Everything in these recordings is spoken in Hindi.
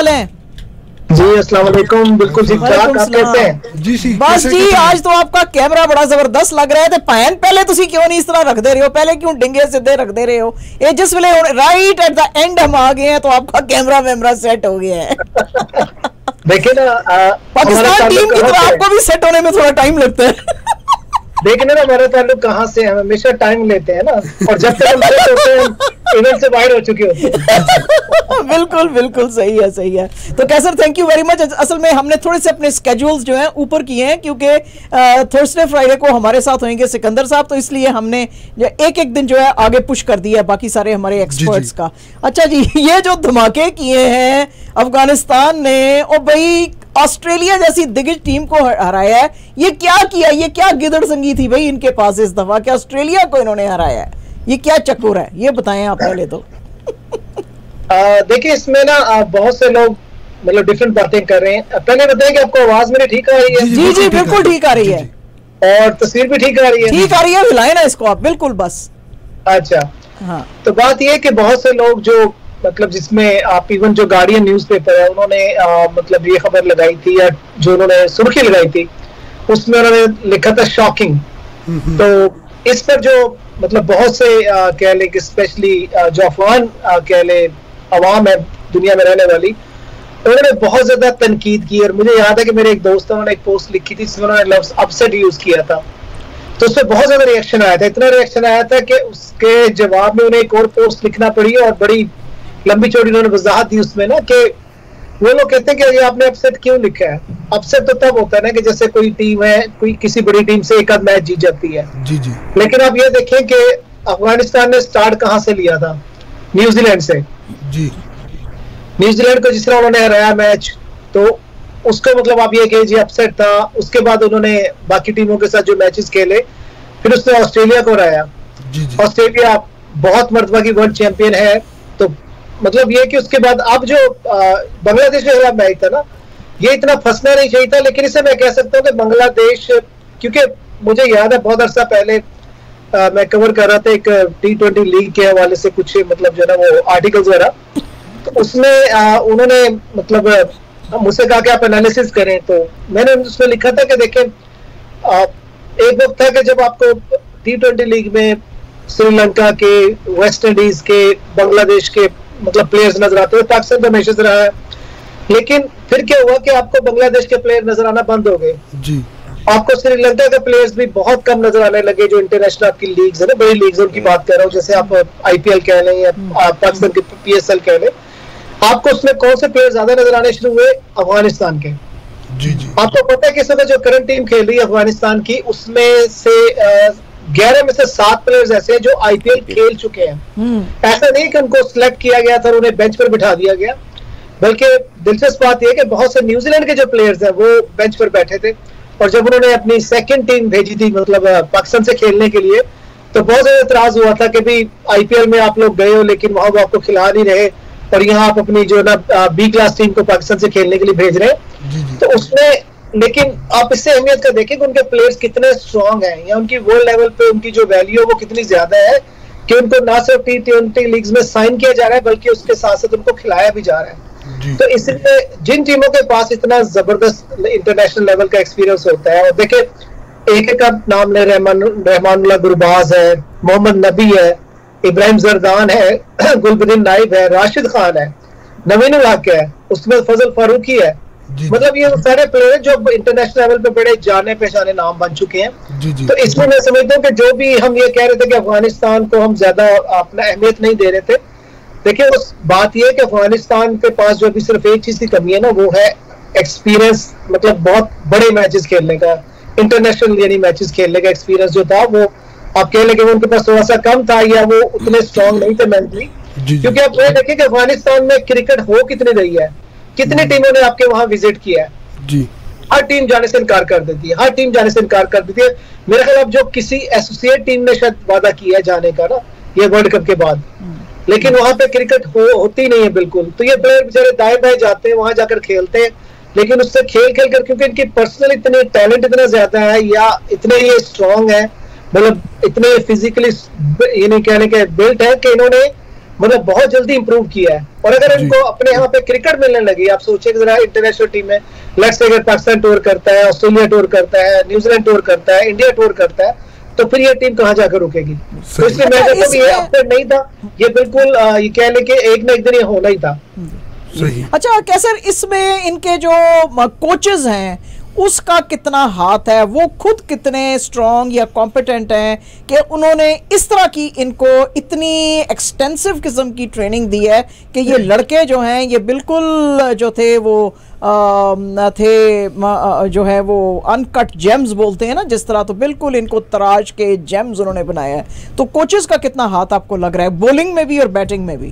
हैं? जी अस्सलाम वालेकुम, बिल्कुल ठीक ठाक, आप कैसे हैं? जी बस जी, आज तो आपका कैमरा बड़ा जबरदस्त लग रहा है। ते पैन पहले तुसी क्यों नहीं इस तरह रख दे रहे हो? पहले क्यों डिंगे सीधे रख दे रहे हो? ये जिस वेले राइट एट द एंड हम आ गए हैं तो आपका कैमरा सेट हो गया है। देखिए ना, पाकिस्तान टीम की तरह आपको भी सेट होने में थोड़ा टाइम लगता है। देखने ना हमारे ताल्लुक कहाँ से, हम हमेशा टाइम लेते हैं ना, और जब तक हम सेट होते हैं इवेंट से बाहर हो चुके होते हैं। बिल्कुल बिल्कुल सही है। तो Qaiser, thank you very much. असल में हमने थोड़े से अपने स्केड्यूल्स जो हैं ऊपर किए हैं, क्योंकि थर्सडे फ्राइडे को हमारे साथ होंगे सिकंदर साहब, तो इसलिए हमने जो एक दिन जो है आगे पुश कर दिया है बाकी सारे हमारे एक्सपर्ट्स का। अच्छा जी, ये जो धमाके किए हैं अफगानिस्तान ने, और भाई ऑस्ट्रेलिया जैसी दिग्गज टीम को हराया है, ये क्या किया? ये क्या गिदड़ संगी थी भाई इनके पास इस दफा? क्या ऑस्ट्रेलिया को इन्होंने हराया है? ये क्या चक्कर है, ये बताएं आप पहले तो। देखिए, इसमें ना बहुत से लोग मतलब डिफरेंट बातें कर रहे हैं। पहले बताएं कि आपको आवाज मेरी ठीक आ रही है? जी बिल्कुल ठीक आ रही है, और तस्वीर भी ठीक आ रही है? ठीक आ रही है, हिलाए ना इसको आप बिल्कुल बस। अच्छा हाँ, तो बात यह है कि बहुत से लोग जो मतलब जिसमें आप इवन जो गार्डियन न्यूज़पेपर है उन्होंने मतलब ये खबर लगाई थी, या जो उन्होंने सुर्खी लगाई थी उसमें उन्होंने लिखा था शॉकिंग। तो इस पर जो मतलब बहुत से कह ले कि स्पेशली जो अफगान कह ले अवाम है दुनिया में रहने वाली, उन्होंने बहुत ज्यादा तनकीद की। और मुझे याद है कि मेरे एक दोस्त ने एक पोस्ट लिखी थी जिसमें उन्होंने लफ्ज अपसेट यूज किया था, तो उसमें बहुत ज्यादा रिएक्शन आया था। इतना रिएक्शन आया था कि उसके जवाब में उन्हें एक और पोस्ट लिखना पड़ी, और बड़ी लंबी चौड़ी उन्होंने वजाहत दी उसमें ना, कि वो लोग कहते हैं कि ये आपने अपसेट क्यों लिखा है? अपसेट तो तब होता है ना कि जैसे कोई टीम है, कोई किसी बड़ी टीम से एक आध मैच जीत जाती है। जी। लेकिन आप ये देखें कि अफगानिस्तान ने स्टार्ट कहां से लिया था? न्यूजीलैंड से। जी, न्यूजीलैंड को जिस तरह उन्होंने हराया मैच, तो उसको मतलब आप ये कहिए अपसेट था। उसके बाद उन्होंने बाकी टीमों के साथ जो मैचेस खेले, फिर उसने ऑस्ट्रेलिया को हराया। ऑस्ट्रेलिया बहुत मर्तबा की वर्ल्ड चैंपियन है, तो मतलब ये कि उसके बाद अब जो बांग्लादेश के खिलाफ मैच था ना, ये इतना फंसना नहीं चाहिए था। लेकिन इसे मैं कह सकता हूँ कि बांग्लादेश, क्योंकि मुझे याद है बहुत अरसा पहले मैं कवर कर रहा था एक T20 लीग के हवाले से कुछ मतलब जो ना वो आर्टिकल्स वगैरह, तो उसमें उन्होंने मतलब मुझसे कहा कि आप एनालिसिस करें, तो मैंने उसमें लिखा था कि देखें एक वक्त था कि जब आपको T20 लीग में श्रीलंका के, वेस्ट इंडीज के, बांग्लादेश के मतलब प्लेयर्स नजर आते हैं। पाकिस्तान तो हमेशा से रहा है, लेकिन फिर क्या हुआ कि आपको बांग्लादेश के प्लेयर नजर आना बंद हो गए जी। आपको श्रीलंका के प्लेयर्स भी बहुत कम नजर आने लगे, जो इंटरनेशनल आपकी लीग्स है ना, बड़ी लीग्स उनकी बात कर रहा हूँ, जैसे आप IPL कह लें या पाकिस्तान के PSL कह लें। आपको उसमें कौन से प्लेयर ज्यादा नजर आने शुरू हुए? अफगानिस्तान के। जी। आपको पता है कि इस वक्त जो करंट टीम खेल रही है अफगानिस्तान की, उसमें से 11 में से 7 प्लेयर्स ऐसे हैं जो IPL खेल चुके हैं। ऐसा नहीं कि उनको सिलेक्ट किया गया था और उन्हें बेंच पर बिठा दिया गया, बल्कि दिलचस्प बात यह है कि बहुत से न्यूजीलैंड के जो प्लेयर्स हैं वो बेंच पर बैठे थे, और जब उन्होंने अपनी सेकंड टीम भेजी थी मतलब पाकिस्तान से खेलने के लिए, तो बहुत ज्यादा एतराज हुआ था कि भाई IPL में आप लोग गए हो लेकिन वहां वो आपको खिला नहीं रहे, और यहाँ आप अपनी जो ना B क्लास टीम को पाकिस्तान से खेलने के लिए भेज रहे हैं। तो उसमें लेकिन आप इससे अहमियत का देखें कि उनके प्लेयर्स कितने स्ट्रांग हैं, या उनकी वर्ल्ड लेवल पे उनकी जो वैल्यू है वो कितनी ज्यादा है कि उनको ना सिर्फ T20 लीग्स में साइन किया जा रहा है, बल्कि उसके साथ साथ उनको खिलाया भी जा रहा है। तो इसलिए जिन टीमों के पास इतना जबरदस्त इंटरनेशनल लेवल का एक्सपीरियंस होता है, और देखे एक का नाम ले, रहमानुल्लाह गुरबाज है, मोहम्मद नबी है, इब्राहिम जरदान है, गुलबदीन नाइब है, राशिद खान है, नवीन उल हक है, उसमें फजल फारूकी है। मतलब ये सारे प्लेयर जो इंटरनेशनल लेवल पे बड़े जाने पहचाने नाम बन चुके हैं। तो इसमें मैं समझता हूँ कि जो भी हम ये कह रहे थे कि अफगानिस्तान को हम ज्यादा अपना अहमियत नहीं दे रहे थे, देखिए उस बात यह है कि अफगानिस्तान के पास जो अभी सिर्फ एक चीज की कमी है ना, वो है एक्सपीरियंस। मतलब बहुत बड़े मैचेस खेलने का, इंटरनेशनल यानी मैचेस खेलने का एक्सपीरियंस जो था वो आप कह लें कि उनके पास थोड़ा सा कम था, या वो उतने स्ट्रॉन्ग नहीं थे मेंटली। क्योंकि आप ये देखें कि अफगानिस्तान में क्रिकेट हो कितनी रही है, कितनी टीमों ने आपके वहां विजिट किया है जी। हर टीम जाने से इनकार कर देती है, हर टीम जाने से इनकार कर देती है। मेरे ख्याल जो किसी एसोसिएट टीम ने शायद वादा किया है जाने का ना, ये वर्ल्ड कप के बाद, लेकिन वहां पे क्रिकेट होती नहीं है बिल्कुल। तो ये प्लेयर बेचारे दाएं बाएं जाते हैं, वहां जाकर खेलते हैं, लेकिन उससे खेल खेल कर क्योंकि इनकी पर्सनल इतने टैलेंट इतना ज्यादा है, या इतने ये स्ट्रॉन्ग है, मतलब इतने फिजिकली ये नहीं कहने के बिल्ट है कि इन्होंने मतलब बहुत जल्दी इंप्रूव किया है। और अगर इनको अपने यहाँ पे क्रिकेट मिलने लगी, आप सोचिए जरा इंटरनेशनल टीम में लेट्स से अगर पाकिस्तान टूर करता है, ऑस्ट्रेलिया टूर करता है, न्यूजीलैंड टूर करता है, इंडिया टूर करता है, तो फिर ये टीम कहाँ जाकर रुकेगी? तो इसलिए मैं कहता हूँ ये अपडेट नहीं था, ये बिल्कुल ये कह लें कि एक ना एक दिन ये होना ही था। सही। अच्छा कैसर, इसमें इनके जो कोचेस हैं उसका कितना हाथ है? वो खुद कितने स्ट्रॉन्ग या कॉम्पिटेंट हैं कि उन्होंने इस तरह की इनको इतनी एक्सटेंसिव किस्म की ट्रेनिंग दी है कि ये लड़के जो हैं ये बिल्कुल जो थे वो जो है वो अनकट जेम्स बोलते हैं ना जिस तरह, तो बिल्कुल इनको तराश के जेम्स उन्होंने बनाया है। तो कोचेस का कितना हाथ आपको लग रहा है बॉलिंग में भी और बैटिंग में भी?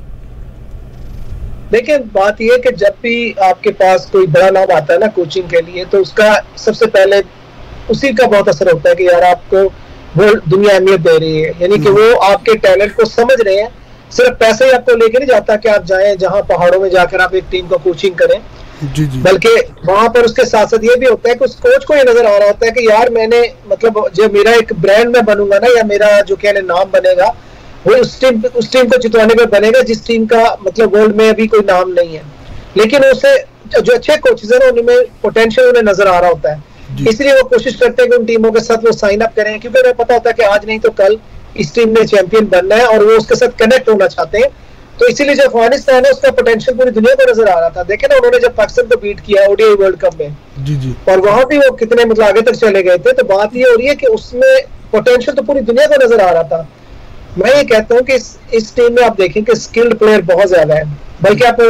देखिए बात यह है कि जब भी आपके पास कोई बड़ा नाम आता है ना कोचिंग के लिए, तो उसका सबसे पहले उसी का बहुत असर होता है कि यार आपको वो दुनिया अहमियत दे रही है, यानी कि वो आपके टैलेंट को समझ रहे हैं। सिर्फ पैसे ही आपको लेके नहीं जाता कि आप जाएं जहां पहाड़ों में जाकर आप एक टीम को कोचिंग करें, बल्कि वहां पर उसके साथ साथ ये भी होता है कि उस कोच को ये नजर आ रहा होता है कि यार मैंने मतलब जो मेरा एक ब्रांड में बनूंगा ना, या मेरा जो कहने नाम बनेगा वो उस टीम को जितवाने पर बनेगा जिस टीम का मतलब वर्ल्ड में अभी कोई नाम नहीं है। लेकिन उसे जो अच्छे कोचेज हैं उनमें पोटेंशियल उन्हें नजर आ रहा होता है, इसलिए वो कोशिश करते हैं कि उन टीमों के साथ वो साइन अप करें, क्योंकि उन्हें पता होता है कि आज नहीं तो कल इस टीम ने चैंपियन बनना है और वो उसके साथ कनेक्ट होना चाहते हैं। तो इसीलिए जो अफगानिस्तान है उसका पोटेंशियल पूरी दुनिया को नजर आ रहा था। देखे ना उन्होंने जब पाकिस्तान को बीट किया ओडीआई वर्ल्ड कप में, और वहां भी वो कितने मतलब आगे तक चले गए थे। तो बात ये हो रही है कि उसमें पोटेंशियल तो पूरी दुनिया को नजर आ रहा था। मैं ये कहता हूँ कि इस टीम में आप देखें कि स्किल्ड प्लेयर बहुत ज्यादा है, बल्कि आप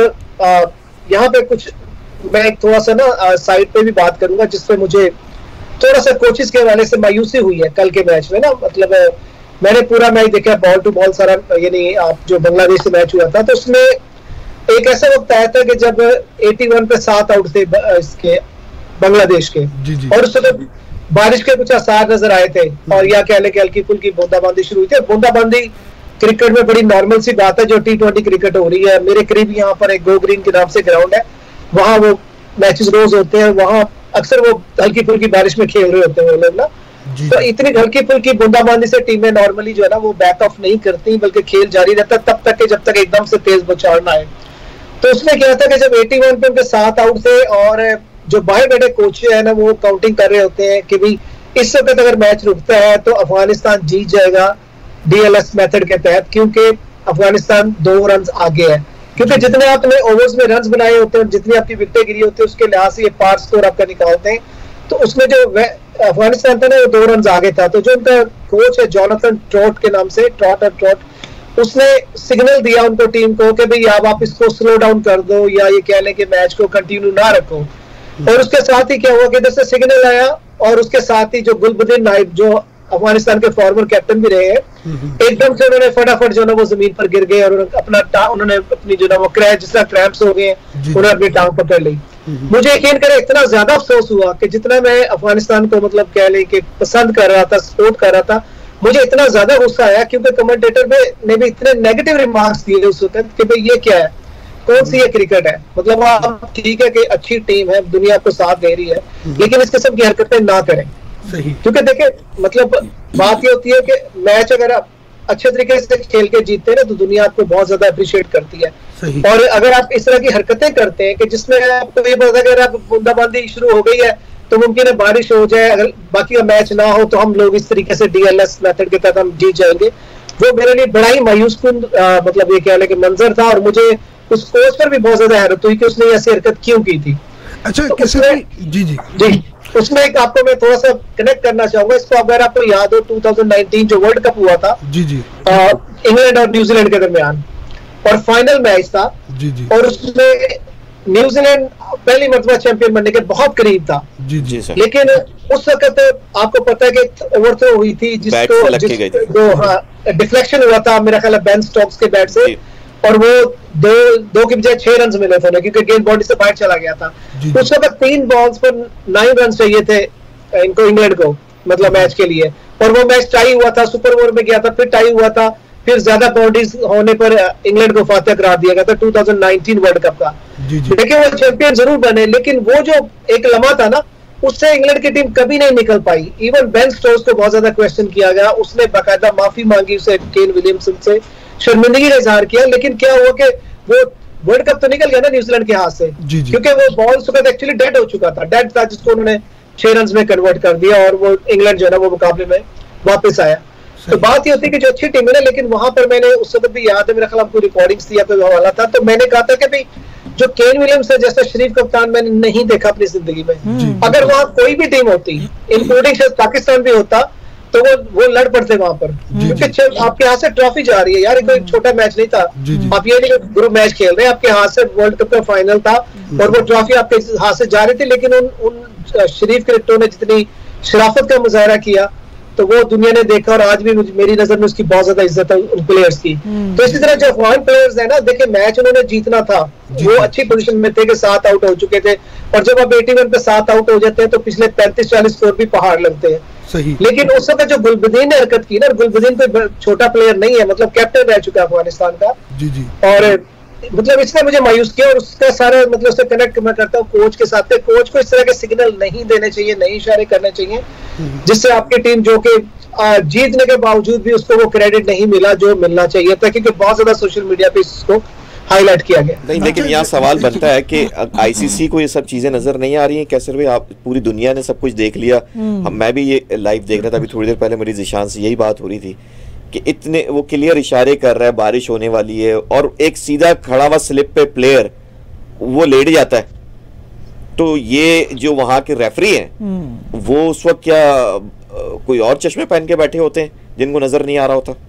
यहाँ पे कुछ मैं एक थोड़ा सा ना साइड पे भी बात करूंगा जिसपे मुझे थोड़ा सा कोचेस के हवाले से मायूसी हुई है कल के मैच में ना। मतलब मैंने पूरा मैच देखा बॉल टू बॉल सारा, यानी आप जो बांग्लादेश से मैच हुआ था, तो उसमें एक ऐसा वक्त आया था कि जब 81 पे 7 आउट थे इसके बांग्लादेश के, और उस वक्त बारिश के कुछ आसार नजर आए थे, और या कह लें कि हल्की फुल्की बूंदाबांदी शुरू हुई थी। बूंदाबांदी क्रिकेट में बड़ी नॉर्मल सी बात है, जो T20 क्रिकेट हो रही है। मेरे करीब यहाँ पर एक गो ग्रीन के नाम से ग्राउंड है, वहां वो मैचेस रोज होते हैं, वहां अक्सर वो हल्की फुल्की बारिश में खेल रहे होते हैं वो लोग ना। तो इतनी हल्की फुल्की बूंदाबांदी से टीमें नॉर्मली जो है ना वो बैक ऑफ नहीं करती, बल्कि खेल जारी रहता तब तक कि जब तक एकदम से तेज बौछार ना आए। तो उसमें क्या था कि जब 81 पे उनके 7 आउट थे, और जो बाहर बैठे कोच है ना वो काउंटिंग कर रहे होते हैं कि भाई इस वक्त अगर मैच रुकता है तो अफगानिस्तान जीत जाएगा DLS मेथड के तहत, क्योंकि अफगानिस्तान 2 रन आगे है। क्योंकि जितने आपने ओवर्स में रन बनाए होते हैं, जितनी आपकी विकेटें गिरी होती है, उसके लिहाज से ये पार स्कोर आपका निकालते हैं। तो उसमें जो अफगानिस्तान था ना वो 2 रन आगे था। तो जो उनका कोच है जोनाथन ट्रॉट के नाम से, ट्रॉट, उसने सिग्नल दिया उनको टीम को कि भाई अब आप इसको स्लो डाउन कर दो, या ये कह लें कि मैच को कंटिन्यू ना रखो। और उसके साथ ही क्या हुआ कि इधर से सिग्नल आया, और उसके साथ ही जो गुलबदीन नाइब जो अफगानिस्तान के फॉर्मर कैप्टन भी रहे हैं, एकदम से उन्होंने फटाफट जो ना वो जमीन पर गिर गए, और उन्होंने अपनी जो ना वो जिस तरह क्रैम्प्स हो गए, उन्होंने अपनी टांग पकड़ ली। मुझे यकीन करें इतना ज्यादा अफसोस हुआ कि जितना मैं अफगानिस्तान को मतलब कह लें कि पसंद कर रहा था, सपोर्ट कर रहा था, मुझे इतना ज्यादा गुस्सा आया क्योंकि कमेंटेटर ने भी इतने नेगेटिव रिमार्क्स दिए उस वक्त कि भाई ये क्या है, कौन सी ये क्रिकेट है। मतलब आप ठीक है कि अच्छी टीम है, दुनिया को साथ दे रही है, लेकिन इस किस्म की हरकतें ना करें। सही। क्योंकि देखें मतलब बात ये होती है कि मैच अगर आप अच्छे तरीके से खेल के जीतते हैं ना तो दुनिया आपको बहुत ज्यादा अप्रिशिएट करती है। सही। और अगर आप इस तरह की हरकतें करते हैं कि जिसमें आपको ये पता है अगर आप बूंदाबांदी शुरू हो गई है तो मुमकिन है बारिश हो जाए, अगर बाकी का मैच ना हो तो हम लोग इस तरीके से DLS मेथड के तहत हम जीत जाएंगे, वो मेरे लिए बड़ा ही मायूस कुन मतलब ये कह लें कि मंजर था। और मुझे उस कोच पर भी बहुत ज्यादा हैरत हुई कि उसने ऐसी हरकत क्यों की थी। अच्छा तो जी उसमें एक आपको मैं थोड़ा सा कनेक्ट करना चाहूंगा इसको। अगर आपको याद हो 2019 जो वर्ल्ड कप हुआ था इंग्लैंड और न्यूजीलैंड के दरमियान, और फाइनल मैच था, और उसमें न्यूजीलैंड पहली मर्तबा चैंपियन बनने के बहुत करीब था। लेकिन उस वक्त आपको पता है कि ओवर थ्रो हुई थी जिसको डिफ्लेक्शन हुआ था मेरा ख्याल है बेन स्टोक्स के बैट से, और वो दो की बजाय 6 रन मिले थे उन्हें क्योंकि गेंद बॉडी से बाहर चला गया था। उस वक्त 3 बॉल्स पर 9 रन चाहिए थे इनको, इंग्लैंड को, मतलब मैच के लिए, और वो मैच टाई हुआ था, सुपर ओवर में गया था, फिर टाई हुआ था, फिर ज्यादा बाउंड्रीज होने पर इंग्लैंड को फातह करार दिया गया था 2019 वर्ल्ड कप का। देखिए वो चैंपियन जरूर बने, लेकिन वो जो एक लम्हा था ना उससे इंग्लैंड की टीम कभी नहीं निकल पाई। इवन बेन स्टोक्स को बहुत ज्यादा क्वेश्चन किया गया, उसने बाकायदा माफी मांगी उसे केन विलियमसन से, शर्मिंदगी का इजहार किया, लेकिन क्या हुआ कि वो वर्ल्ड कप तो निकल गया ना न्यूजीलैंड के हाथ से, क्योंकि वो बॉल उस वक्त एक्चुअली डेड हो चुका था, डेड था, जिसको उन्होंने 6 रन में कन्वर्ट कर दिया और वो इंग्लैंड जो है ना वो मुकाबले में वापस आया। तो बात ये होती है कि जो अच्छी टीम है ना, लेकिन वहां पर मैंने उस वक्त भी याद है, मेरा ख्याल आपको रिकॉर्डिंग्स दिया कोई हवाला था, तो मैंने कहा था कि भाई जो केन विलियम्स है जैसा शरीफ कप्तान मैंने नहीं देखा अपनी जिंदगी में। अगर वहां कोई भी टीम होती, इंक्लूडिंग शायद पाकिस्तान भी होता, तो वो लड़ पड़ते वहां पर, क्योंकि आपके हाथ से ट्रॉफी जा रही है यार, कोई छोटा मैच नहीं था। आप ये नहीं ग्रुप मैच खेल रहे हैं, आपके हाथ से वर्ल्ड कप का फाइनल था और वो ट्रॉफी आपके हाथ से जा रही थी, लेकिन उन शरीफ क्रिकेटरों ने जितनी शराफत का मुजाहरा किया तो वो दुनिया ने देखा, और आज भी मेरी नजर में उसकी बहुत ज्यादा इज्जत है उन प्लेयर्स की। तो इसी तरह जो अफगान प्लेयर्स है ना, देखिए मैच उन्होंने जीतना था, वो अच्छी पोजीशन में थे कि 7 आउट हो चुके थे, और जब आप 81 पे 7 आउट हो जाते हैं तो पिछले 35-40 स्कोर भी पहाड़ लगते हैं। सही। लेकिन उस वक्त जो गुलबदीन ने हरकत की ना, गुलबदीन कोई छोटा प्लेयर नहीं है, मतलब कैप्टन रह चुका है अफगानिस्तान का, और मतलब इसने मुझे मायूस किया, और उसका सारा मतलब उससे कनेक्ट मैं करता हूँ कोच के साथ। कोच को इस तरह के सिग्नल नहीं देने चाहिए, नहीं इशारे करने चाहिए जिससे आपकी टीम जो कि जीतने के बावजूद भी उसको वो क्रेडिट नहीं मिला जो मिलना चाहिए था, क्योंकि बहुत ज्यादा सोशल मीडिया पे इसको हाईलाइट किया गया। नहीं, लेकिन यहाँ सवाल बनता है कि आईसीसी को ये सब चीजें नजर नहीं आ रही हैं। कैसे भाई, आप पूरी दुनिया ने सब कुछ देख लिया, मैं भी ये लाइव देख रहा था, अभी थोड़ी देर पहले मेरी जिशान से यही बात हो रही थी कि इतने वो क्लियर इशारे कर रहा है बारिश होने वाली है, और एक सीधा खड़ा हुआ स्लिप पे प्लेयर वो लेट जाता है। तो ये जो वहां के रेफरी हैं वो उस वक्त क्या कोई और चश्मे पहन के बैठे होते हैं जिनको नजर नहीं आ रहा होता?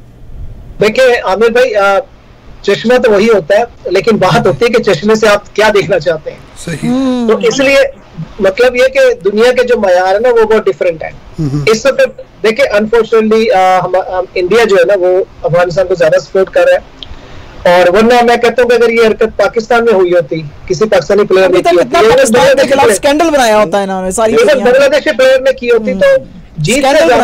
देखिए आमिर भाई, चश्मा तो वही होता है, लेकिन बात होती है कि चश्मे से आप क्या देखना चाहते हैं। सही। तो इसलिए मतलब ये कि दुनिया के जो मयार है ना वो बहुत डिफरेंट है। इस वक्त देखिए अनफॉर्चुनेटली हम इंडिया जो है ना वो अफगानिस्तान को ज्यादा सपोर्ट कर रहा है, और वरना मैं कहता हूँ कि अगर ये हरकत पाकिस्तान में हुई होती, किसी पाकिस्तानी प्लेयर ने की होती, स्कैंडल बनाया होता है ना सारी, बांग्लादेशी प्लेयर ने की होती तो जीत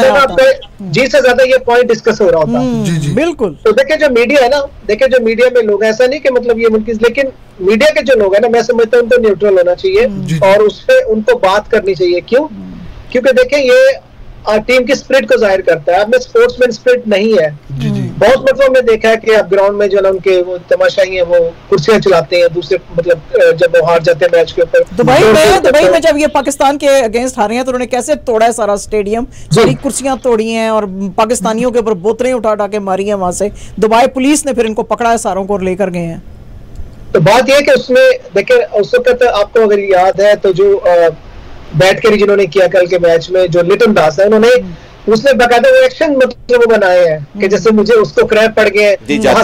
से ज्यादा ये पॉइंट डिस्कस हो रहा होता। बिल्कुल। तो देखिए जो मीडिया है ना, देखिए जो मीडिया में लोग, ऐसा नहीं कि मतलब ये मुल्क, लेकिन मीडिया के जो लोग है ना, मैं समझता हूँ उनको न्यूट्रल होना चाहिए और उस पर उनको बात करनी चाहिए। क्यों? क्योंकि देखिए ये टीम की स्पिरिट को जाहिर करता है। अब में स्पोर्ट्समैन स्पिरिट नहीं है। बहुत मतलब में देखा है कि अब ग्राउंड में जो ना उनके वो तमाशाई है, वो कुर्सियां चलाते हैं दूसरे, मतलब जब वो हार जाते हैं मैच के ऊपर। दुबई में जब ये पाकिस्तान के अगेंस्ट हारे हैं तो उन्होंने कैसे तोड़ा है सारा स्टेडियम, सारी कुर्सियां तोड़ी हैं और पाकिस्तानियों के ऊपर बोतलें उठा के मारी हैं। वहां से दुबई पुलिस ने फिर इनको पकड़ा है, सारों को लेकर गए हैं। तो बात यह है कि उसमें देखिए उस वक्त आपको अगर याद है तो जो बैठ कर जिन्होंने किया कल के मैच में, जो लिटन दास है, उन्होंने उसने बकायदा वो एक्शन मतलब वो बनाए हैं कि जैसे मुझे उसको क्रैप पड़ गए,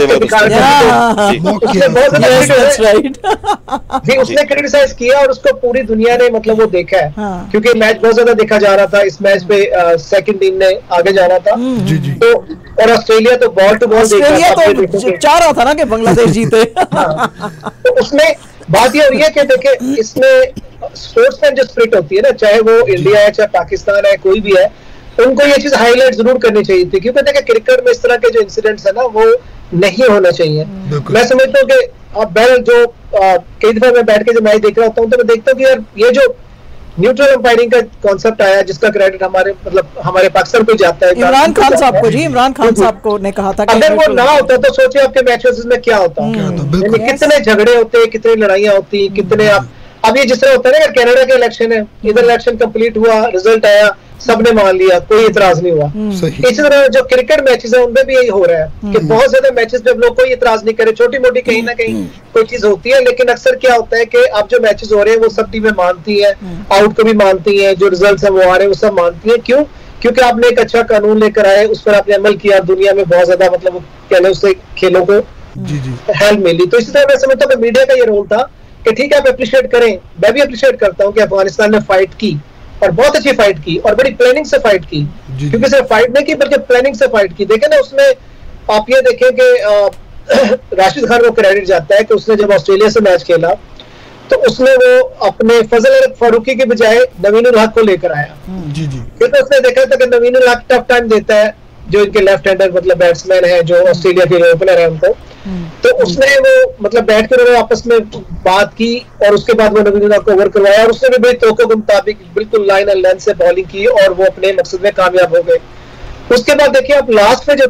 उसने क्रिटिसाइज किया और उसको पूरी दुनिया ने मतलब वो देखा है, क्योंकि मैच बहुत ज्यादा देखा जा रहा था। इस मैच पे सेकंड टीम ने आगे जाना था, तो और ऑस्ट्रेलिया तो बॉल टू बॉल चाह रहा था ना कि बांग्लादेश जीते। तो उसमें बात ये हुई है कि देखिए इसमें स्पोर्ट्समैन जो स्पिरिट होती है ना, चाहे वो इंडिया है चाहे पाकिस्तान है, कोई भी है, उनको ये चीज हाईलाइट जरूर करनी चाहिए थी, क्योंकि देखिए क्रिकेट में इस तरह के जो इंसिडेंट्स है ना वो नहीं होना चाहिए। मैं समझता हूँ कि अब जो कई दफा मैं बैठ के जब मैच देख रहा होता हूँ तो मैं देखता हूँ कि यार ये जो न्यूट्रल अंपायरिंग का कॉन्सेप्ट आया, जिसका क्रेडिट हमारे पाकिस्तान को जाता है, इमरान खान साहब को। जी, इमरान खान साहब को ने कहा था कि अगर वो ना होता तो सोचिए आपके मैचेस में क्या होता, कितने झगड़े होते, कितनी लड़ाइयाँ होती, कितने आप अब ये जिस तरह होता है ना, कनाडा का इलेक्शन है, इधर इलेक्शन कंप्लीट हुआ, रिजल्ट आया, सबने मान लिया, कोई इतराज नहीं हुआ। इसी तरह जो क्रिकेट मैचेस है उनमें भी यही हो रहा है कि बहुत ज्यादा मैचेस पे लोग कोई इतराज नहीं करे, छोटी मोटी कहीं ना कहीं कोई चीज होती है, लेकिन अक्सर क्या होता है कि अब जो मैचेस हो रहे हैं वो सब टीमें मानती है, आउट को भी मानती है, जो रिजल्ट है वो आ रहे हैं वो सब मानती है। क्यों? क्योंकि आपने एक अच्छा कानून लेकर आए, उस पर आपने अमल किया, दुनिया में बहुत ज्यादा मतलब कहने उससे खेलों को हेल्प मिली। तो इसी तरह मैं समझता हूँ मीडिया का ये रोल था कि ठीक है आप अप्रिशिएट करें, मैं भी अप्रिशिएट करता हूं कि अफगानिस्तान ने फाइट की और बहुत अच्छी फाइट की और बड़ी प्लानिंग से फाइट की, क्योंकि सिर्फ फाइट नहीं की बल्कि प्लानिंग से फाइट की। देखें ना, उसमें आप ये देखें कि राशिद खान को क्रेडिट जाता है कि उसने जब ऑस्ट्रेलिया से मैच खेला तो उसने वो अपने फजल फारूकी के बजाय नवीन उल हक को लेकर आया। क्योंकि उसने देखा था कि नवीन उल हक टफ टाइम देता है, जो इनके लेफ्ट हैंडर मतलब बैट्समैन है, जो ऑस्ट्रेलिया के ओपनर है उनको, तो उसने वो मतलब बैठ कर उन्होंने आपस में बात की और उसके बाद वो नवीन को ओवर करवाया और उसने भी बड़ी तोक़ों के मुताबिक बिल्कुल लाइन एंड लेंथ से बॉलिंग की और वो अपने मकसद में कामयाब हो गए। उसके बाद देखिए आप लास्ट में जो था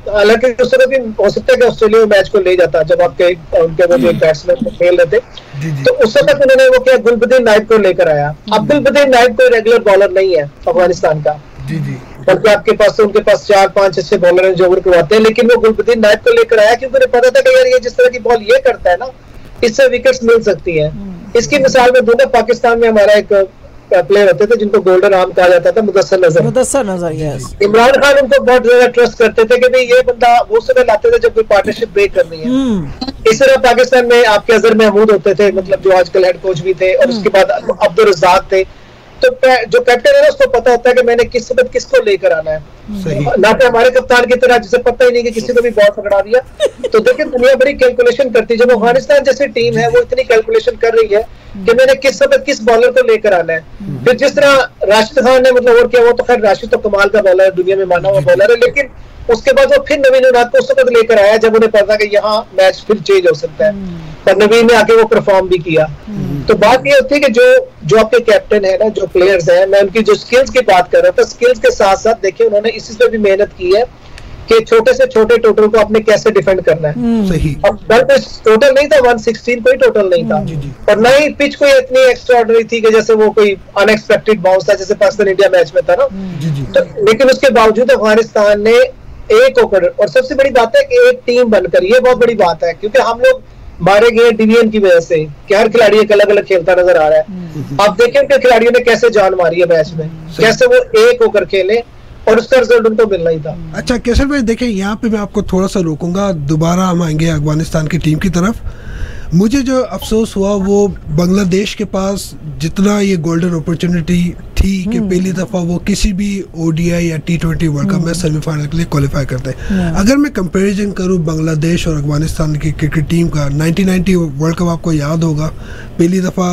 हालांकि उस समय भी हो सकता है कि ऑस्ट्रेलिया मैच को ले जाता जब आपके उनके वो जो बैट्समैन खेल रहे थे, तो उस समय उन्होंने वो क्या गुलबदीन नाइब को लेकर आया। अब गुलबदीन नाइब कोई रेगुलर बॉलर नहीं है अफगानिस्तान का, बल्कि आपके पास उनके पास 4-5 अच्छे बॉलर हैं जो ओवर करवाते हैं, लेकिन वो गुलबदीन नाइब को लेकर आया क्योंकि उन्हें पता था कि यार ये जिस तरह की बॉल ये करता है ना, इससे विकेट्स मिल सकती है। इसकी मिसाल में दूंगा, पाकिस्तान में हमारा एक प्लेयर होते थे जिनको गोल्डन आर्म कहा जाता था, मुदस्सर नजर। यस। इमरान खान उनको बहुत ज्यादा ट्रस्ट करते थे कि भाई ये बंदा वो समय लाते थे जब कोई पार्टनरशिप ब्रेक करनी है। इस तरह पाकिस्तान में आपके अजहर महमूद होते थे, मतलब जो आजकल हेड कोच भी थे, और उसके बाद अब्दुल रज़ाक थे। तो जो कैप्टन है ना, उसको पता होता है कि मैंने किस वक्त किसको लेकर आना है, ना कि हमारे कप्तान की तरह जिसे पता ही नहीं कि किसी को भी बॉल पकड़ा दिया। तो देखिए दुनिया बड़ी कैलकुलेशन करती है। जब अफगानिस्तान जैसी टीम है वो इतनी कैलकुलेशन कर रही है कि मैंने किस वक्त किस बॉलर को लेकर आना है। फिर जिस तरह राशिद खान ने मतलब और किया, वो तो खैर राशिद तो कमाल का बॉलर है, दुनिया में माना हुआ बॉलर है, लेकिन उसके बाद वो फिर नवीन उन्नाद को उस वक्त लेकर आया जब उन्हें पता कि यहाँ मैच फिर चेंज हो सकता है, पर नवीन ने आके वो परफॉर्म भी किया। तो बात ये होती है कि जो आपके कैप्टन है ना, जो प्लेयर्स हैं, मैं उनकी जो स्किल्स की बात कर रहा था, स्किल्स के साथ साथ देखिए उन्होंने इसी पे भी मेहनत की है कि छोटे से छोटे टोटल को आपने कैसे डिफेंड करना है। सही। अब टोटल नहीं था 116, कोई टोटल नहीं था, और न ही पिच कोई इतनी एक्स्ट्राऑर्डिनरी थी कि जैसे वो कोई अनएक्सपेक्टेड बाउंस था जैसे पाकिस्तान इंडिया मैच में था ना। तो लेकिन उसके बावजूद अफगानिस्तान ने एक ओवर, और सबसे बड़ी बात है कि एक टीम बनकर, ये बहुत बड़ी बात है क्योंकि हम लोग मारे गए डिवीजन की वजह से कि हर खिलाड़ी एक अलग अलग खेलता नजर आ रहा है। आप देखें उनके खिलाड़ियों ने कैसे जान मारी है मैच में, कैसे वो एक होकर खेले और उसका रिजल्ट उनको मिलना ही था। अच्छा केसर भाई, देखें यहाँ पे मैं आपको थोड़ा सा रोकूंगा, दोबारा हम आएंगे अफगानिस्तान की टीम की तरफ। मुझे जो अफसोस हुआ वो बांग्लादेश के पास जितना ये गोल्डन अपॉर्चुनिटी थी कि पहली दफ़ा वो किसी भी ओडीआई या T20 वर्ल्ड कप में सेमीफाइनल के लिए क्वालिफाई करते हैं। अगर मैं कंपैरिजन करूं बांग्लादेश और अफगानिस्तान की क्रिकेट टीम का, 1990 वर्ल्ड कप आपको याद होगा, पहली दफ़ा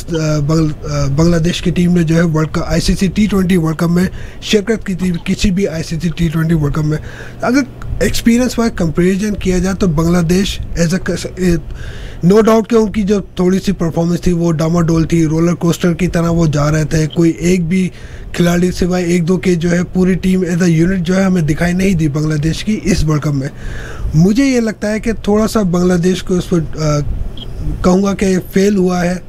बांग्लादेश की टीम ने जो है world cup ICC T20 world cup में शिरकत की थी, किसी भी ICC T20 वर्ल्ड कप में। अगर एक्सपीरियंस वाइज कंपैरिजन किया जाए तो बांग्लादेश नो डाउट कि उनकी जो थोड़ी सी परफॉर्मेंस थी वो डामाडोल थी, रोलर कोस्टर की तरह वो जा रहे थे। कोई एक भी खिलाड़ी सिवाय एक दो के जो है पूरी टीम एज अ यूनिट जो है हमें दिखाई नहीं दी बांग्लादेश की इस वर्ल्ड कप में। मुझे ये लगता है कि थोड़ा सा बांग्लादेश को उस पर कहूँगा कि फेल हुआ है।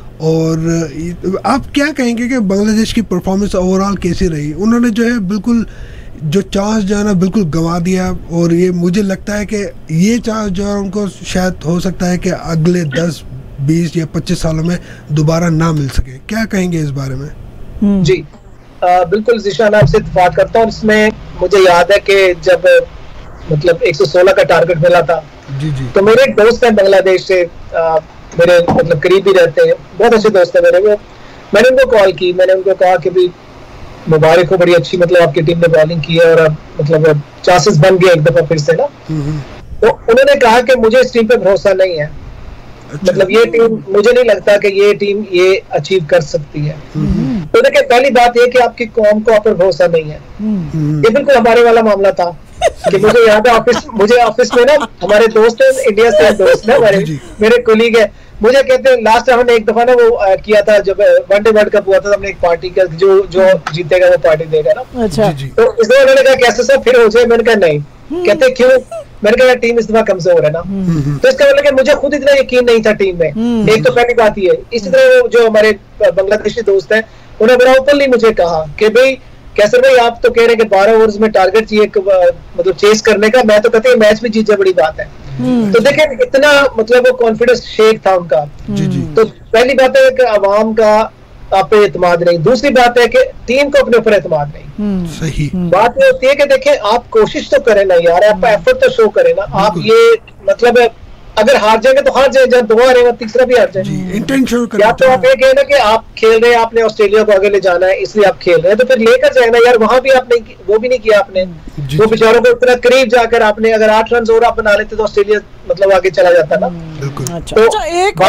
और आप क्या कहेंगे कि बांग्लादेश की परफॉर्मेंस ओवरऑल कैसी रही? उन्होंने जो है बिल्कुल जो चांस जो है ना बिल्कुल गंवा दिया, और ये मुझे लगता है कि ये चांस जो है उनको शायद हो सकता है कि अगले 10, 20 या 25 सालों में दोबारा ना मिल सके। क्या कहेंगे इस बारे में? जी बिल्कुल ज़ीशान, आपसे इत्तेफाक करता हूँ। इसमें मुझे याद है कि जब मतलब 116 का टारगेट मिला था, तो मेरे एक दोस्त है बांग्लादेश से, मेरे मतलब करीब ही रहते हैं, बहुत अच्छे दोस्त है मेरे। वो मैंने उनको कॉल की, मैंने उनको कहा कि भाई मुबारक हो, बड़ी अच्छी मतलब आपकी टीम ने बॉलिंग की है और अब मतलब चांसेस बन गए एक दफा फिर से ना। तो उन्होंने कहा कि मुझे इस टीम पे भरोसा नहीं है। अच्छा। मतलब ये टीम, मुझे नहीं लगता कि ये टीम ये अचीव कर सकती है। तो देखिए पहली बात ये कि आपकी कौम को आप पर भरोसा नहीं है। ये बिल्कुल हमारे वाला मामला था कि मुझे याद है मुझे ऑफिस में ना हमारे दोस्त है, इंडिया से दोस्त है हमारे, मेरे कोलीग है, मुझे कहते हैं लास्ट टाइम हमने एक दफा ना वो किया था जब वनडे वर्ल्ड कप हुआ था, हमने एक पार्टी का जो जीतेगा वो पार्टी देगा ना। अच्छा। तो इसलिए उन्होंने कहा कैसे सब फिर हो जाए, मैंने कहा नहीं। कहते क्यों? मैंने कहा टीम इस दफा कमजोर है ना। तो इसका मतलब कि मुझे खुद इतना यकीन नहीं था टीम में। एक तो पहली बात ये। इसी तरह जो हमारे बांग्लादेशी दोस्त हैं उन्होंने बड़ा ओपनली मुझे कहा कि भाई कैसर भाई आप तो कह रहे हैं कि 12 ओवर्स में टारगेट चाहिए मतलब चेस करने का, मैं तो कहते हैं मैच भी जीत जाए बड़ी बात है। तो देखिए इतना मतलब वो कॉन्फिडेंस शेक था उनका। तो पहली बात है कि अवाम का आप पे एतमाद नहीं, दूसरी बात है कि टीम को अपने ऊपर एतमाद नहीं। सही बात ये होती है कि देखिए आप कोशिश तो करें ना यार, आप एफर्ट तो शो करें ना। आप ये मतलब अगर हार जाएंगे तो हार जाए, जब 2 हारे तीसरा भी हार जाए। या तो आप ये कहें ना कि आप खेल रहे हैं, आपने ऑस्ट्रेलिया को आगे ले जाना है इसलिए आप खेल रहे हैं, तो फिर लेकर जाए ना यार। वहां भी आपने वो भी नहीं किया आपने। वो बेचारों को इतना करीब जाकर आपने अगर 8 रन और आप बना लेते तो ऑस्ट्रेलिया मतलब आगे चला जाता ना। अच्छा, एक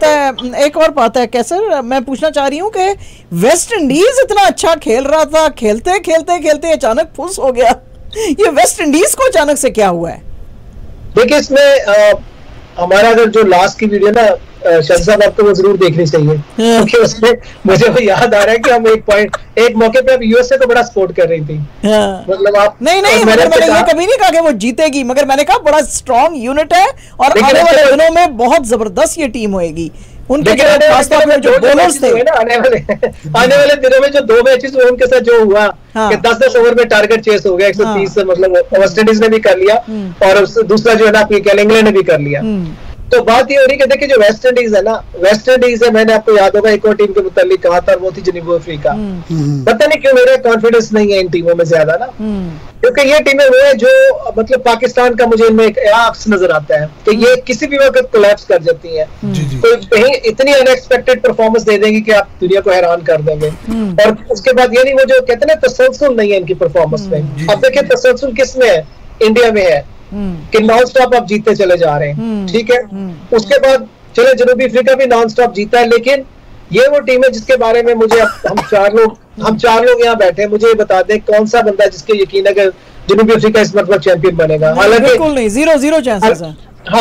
और बात है कैसर, मैं पूछना चाह रही हूँ कि वेस्ट इंडीज इतना अच्छा खेल रहा था, खेलते खेलते खेलते अचानक फुस हो गया। ये वेस्ट इंडीज को अचानक से क्या हुआ है? देखिए इसमें हमारा अगर जो लास्ट की वीडियो ना शाह साहब आपको वो जरूर देखनी चाहिए, क्योंकि उसमें मुझे वो याद आ रहा है कि हम एक मौके पे आप यूएसए को बड़ा सपोर्ट कर रही थी। मतलब आप नहीं मैंने ये कभी नहीं कहा कि वो जीतेगी, मगर मैंने कहा बड़ा स्ट्रॉन्ग यूनिट है और आने वाले दिनों में बहुत जबरदस्त ये टीम होएगी। उनके जो बॉलर्स थे ना, आने वाले दिनों में जो 2 मैचेस हुए उनके साथ जो हुआ कि 10-10 ओवर में टारगेट चेस हो गया 130 मतलब वेस्ट इंडीज ने भी कर लिया और दूसरा जो है ना इंग्लैंड ने भी कर लिया। तो बात ये हो रही है कि देखिए जो वेस्ट इंडीज है ना, वेस्ट इंडीज है, मैंने आपको याद होगा एक और टीम के मुताबिक कहा था, वो थी जनुबी अफ्रीका। पता नहीं क्यों मेरा कॉन्फिडेंस नहीं है इन टीमों में ज्यादा ना, क्योंकि ये टीमें वो है जो मतलब पाकिस्तान का मुझे इनमें एक अक्स नजर आता है कि ये किसी भी वक्त कोलैप्स कर जाती है, तो कहीं इतनी अनएक्सपेक्टेड परफॉर्मेंस दे देंगी कि आप दुनिया को हैरान कर देंगे। और उसके बाद ये नहीं, वो जो कहते हैं तसलसल नहीं है इनकी परफॉर्मेंस में। अब देखिए तसलसल किस में है, इंडिया में है कि नॉन स्टॉप आप जीतते चले जा रहे हैं, ठीक है। उसके बाद चलो जनूबी अफ्रीका भी नॉन स्टॉप जीता है, लेकिन ये वो टीम है जिसके बारे में मुझे हम चार लोग यहाँ बैठे हैं, मुझे बता दें कौन सा बंदा जिसके यकीन है कि जनूबी अफ्रीका इस मतलब चैंपियन बनेगा। हालांकि बिल्कुल नहीं, 0-0 चांसेस हैं।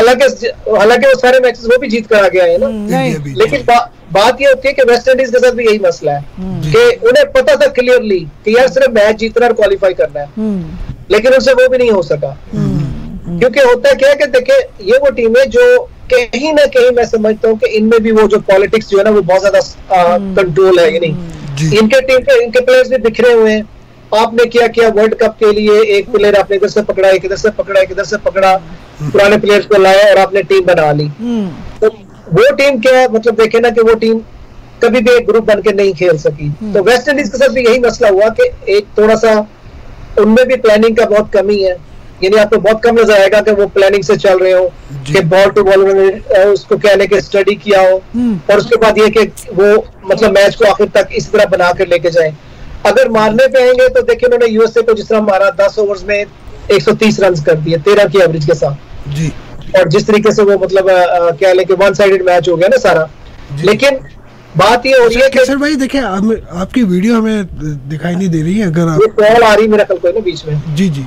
हालांकि वो सारे मैचेस वो भी जीत कर आ गया है ना, लेकिन बात ये होती है कि वेस्ट इंडीज के साथ भी यही मसला है कि उन्हें पता था क्लियरली कि यार सिर्फ मैच जीतना और क्वालिफाई करना है, लेकिन उनसे वो भी नहीं हो सका। क्योंकि होता है क्या है कि देखिए ये वो टीम है जो कहीं ना कहीं मैं समझता हूँ कि इनमें भी वो जो पॉलिटिक्स जो है ना वो बहुत ज्यादा कंट्रोल है, यानी इनके टीम के इनके प्लेयर्स भी बिखरे हुए हैं। आपने क्या वर्ल्ड कप के लिए एक प्लेयर आपने इधर से पकड़ा, एक इधर से पकड़ा, एक इधर से पकड़ा, पुराने प्लेयर्स को लाया और आपने टीम बना ली। तो वो टीम क्या है, मतलब देखे ना कि वो टीम कभी भी एक ग्रुप बन के नहीं खेल सकी। तो वेस्ट इंडीज के साथ भी यही मसला हुआ कि एक थोड़ा सा उनमें भी प्लानिंग का बहुत कमी है, यानी आपको बहुत कम नजर आएगा कि वो प्लानिंग से चल रहे हो कि बॉल टू बॉल में उसको कहने के स्टडी किया हो और उसके बाद ये कि वो मतलब मैच को आखिर तक इस तरह बना कर लेके जाए। अगर मारने पे आएंगे तो देखिए उन्होंने यूएसए को जिस तरह मारा 10 ओवर्स में 130 रन कर दिए 13 की एवरेज के साथ जी, और जिस तरीके से वो मतलब क्या लेके वन साइडेड मैच हो गया ना सारा। लेकिन बात ये हो रही है कि सर भाई देखिए आपकी वीडियो हमें दिखाई नहीं दे रही है, अगर आप कॉल आ रही मेरा कल कोई ना बीच में। जी जी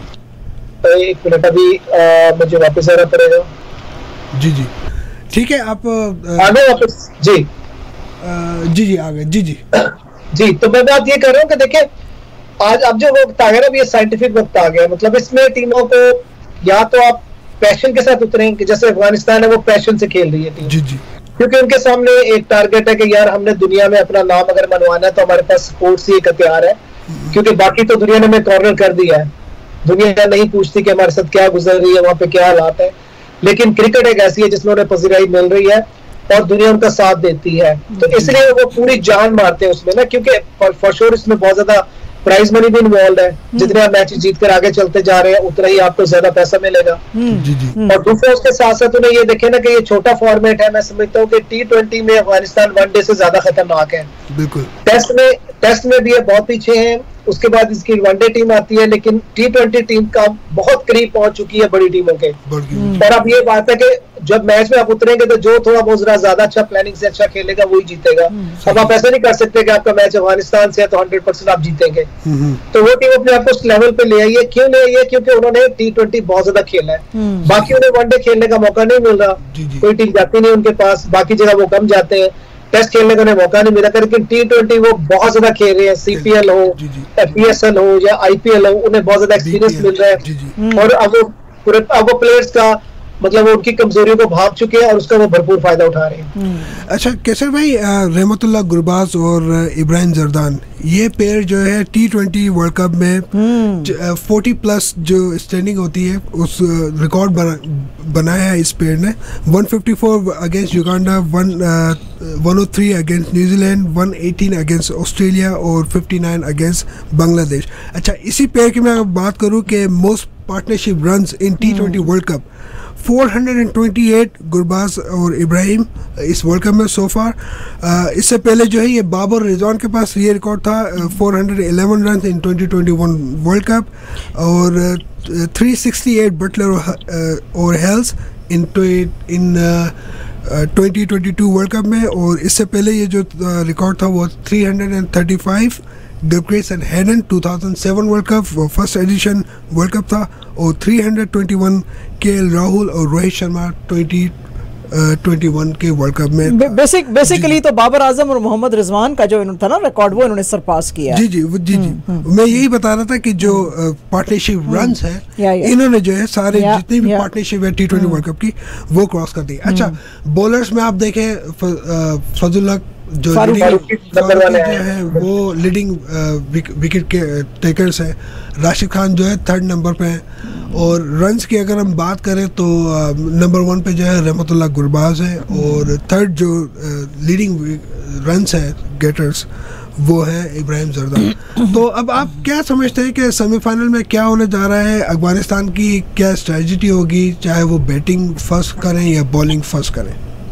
एक मिनट अभी मुझे वापस आना पड़ेगा। जी जी ठीक है, आप आ गए वापस? जी जी आ गए। जी जी जी तो मैं बात ये कर रहा हूँ कि देखिए आज अब जो वक्त आ गया ना, ये साइंटिफिक वक्त आ गया, मतलब इसमें टीमों को या तो आप पैशन के साथ उतरें कि जैसे अफगानिस्तान है वो पैशन से खेल रही है टीम, जी जी, क्योंकि उनके सामने एक टारगेट है कि यार हमने दुनिया में अपना नाम अगर मनवाना है तो हमारे पास स्पोर्ट्स ही एक हथियार है, क्योंकि बाकी तो दुनिया ने हमें कॉर्नर कर दिया है। दुनिया नहीं पूछती कि हमारे साथ क्या गुजर रही है, वहां पे क्या हालात है, लेकिन क्रिकेट एक ऐसी है जिसमें उन्हें पजीराई मिल रही है और दुनिया उनका साथ देती है, तो इसलिए वो पूरी जान मारते हैं उसमें ना, क्योंकि फॉर श्योर इसमें बहुत ज्यादा प्राइज मनी भी इन्वॉल्व है। जितने आप मैच जीत कर आगे चलते जा रहे हैं उतना ही आपको ज्यादा पैसा मिलेगा। जी जी। और दूसरा उसके साथ साथ उन्हें ये देखे ना कि ये छोटा फॉर्मेट है, मैं समझता हूँ कि T20 में अफगानिस्तान वनडे से ज्यादा खतरनाक है। बिल्कुल। टेस्ट में भी ये बहुत पीछे हैं, उसके बाद इसकी वनडे टीम आती है, लेकिन T20 टीम का बहुत करीब पहुंच चुकी है बड़ी टीमों के। और अब ये बात है कि जब मैच में आप उतरेंगे तो जो थोड़ा बहुत ज्यादा अच्छा प्लानिंग से अच्छा खेलेगा वही जीतेगा। अब आप ऐसा नहीं कर सकते कि आपका मैच अफगानिस्तान से है तो 100% आप जीतेंगे। तो वो टीम अपने आप को उस लेवल पे ले आई है। क्यों ले आई है? क्योंकि उन्होंने T20 बहुत ज्यादा खेला है, बाकी उन्हें वनडे खेलने का मौका नहीं मिल रहा, कोई टीम जाती नहीं उनके पास, बाकी जगह वो कम जाते हैं, टेस्ट खेलने का उन्हें मौका नहीं मिला, लेकिन T20 वो बहुत ज्यादा खेल रहे हैं। CPL हो, PSL हो या IPL हो, उन्हें बहुत ज्यादा एक्सपीरियंस मिल रहा है और अब वो प्लेयर्स का मतलब वो उनकी कमजोरियों को भाग चुके हैं और उसका वो भरपूर फायदा उठा रहे हैं। अच्छा केसर भाई, रहमतुल्लाह गुरबाज और इब्राहिम जर्दान ये पेयर जो है T20 वर्ल्ड कप में 40+ जो स्टैंडिंग होती है उस रिकॉर्ड बनाया है इस पेयर ने। 154 अगेंस्ट युगांडा, 103 अगेंस्ट न्यूजीलैंड, 118 अगेंस्ट ऑस्ट्रेलिया और 59 अगेंस्ट बांग्लादेश। अच्छा इसी पेयर की मैं बात करूँ कि most partnership runs in T20 world cup 428 Gurbaz और इब्राहिम इस वर्ल्ड कप में सो फार। इससे पहले जो है ये बाबर रिजवान के पास ये रिकॉर्ड था 411 रन इन 2021 वर्ल्ड कप और 368 बटलर और हेल्स इन 2022 वर्ल्ड कप में। और इससे पहले ये जो रिकॉर्ड था वो 335 Gilchrist and Hayden 2007 world cup first edition world cup था और 321 KL राहुल और रोहित शर्मा 21 के वर्ल्ड कप में बेसिकली तो बाबर आजम और मोहम्मद रिजवान का जो था ना रिकॉर्ड, वो इन्होंने सरपास किया। जी जी जी जी मैं यही बता रहा था कि जो पार्टनरशिप रन्स है इन्होंने जो है सारे जितनी भी पार्टनरशिप है T20 वर्ल्ड कप की वो क्रॉस कर दी। अच्छा, बॉलर्स में आप देखें फजल जो है वो लीडिंग विकेट के टेकर्स है, राशिद खान जो है 3rd नंबर पे है, और रन्स की अगर हम बात करें तो नंबर 1 पे जो है रहमतुल्लाह गुरबाज है, और 3rd जो लीडिंग रन्स है गेटर्स वो है इब्राहिम जरदान। तो अब आप क्या समझते हैं कि सेमीफाइनल में क्या होने जा रहा है? अफगानिस्तान की क्या स्ट्रेटजी होगी, चाहे वो बैटिंग फर्स्ट करें या बॉलिंग फर्स्ट करें?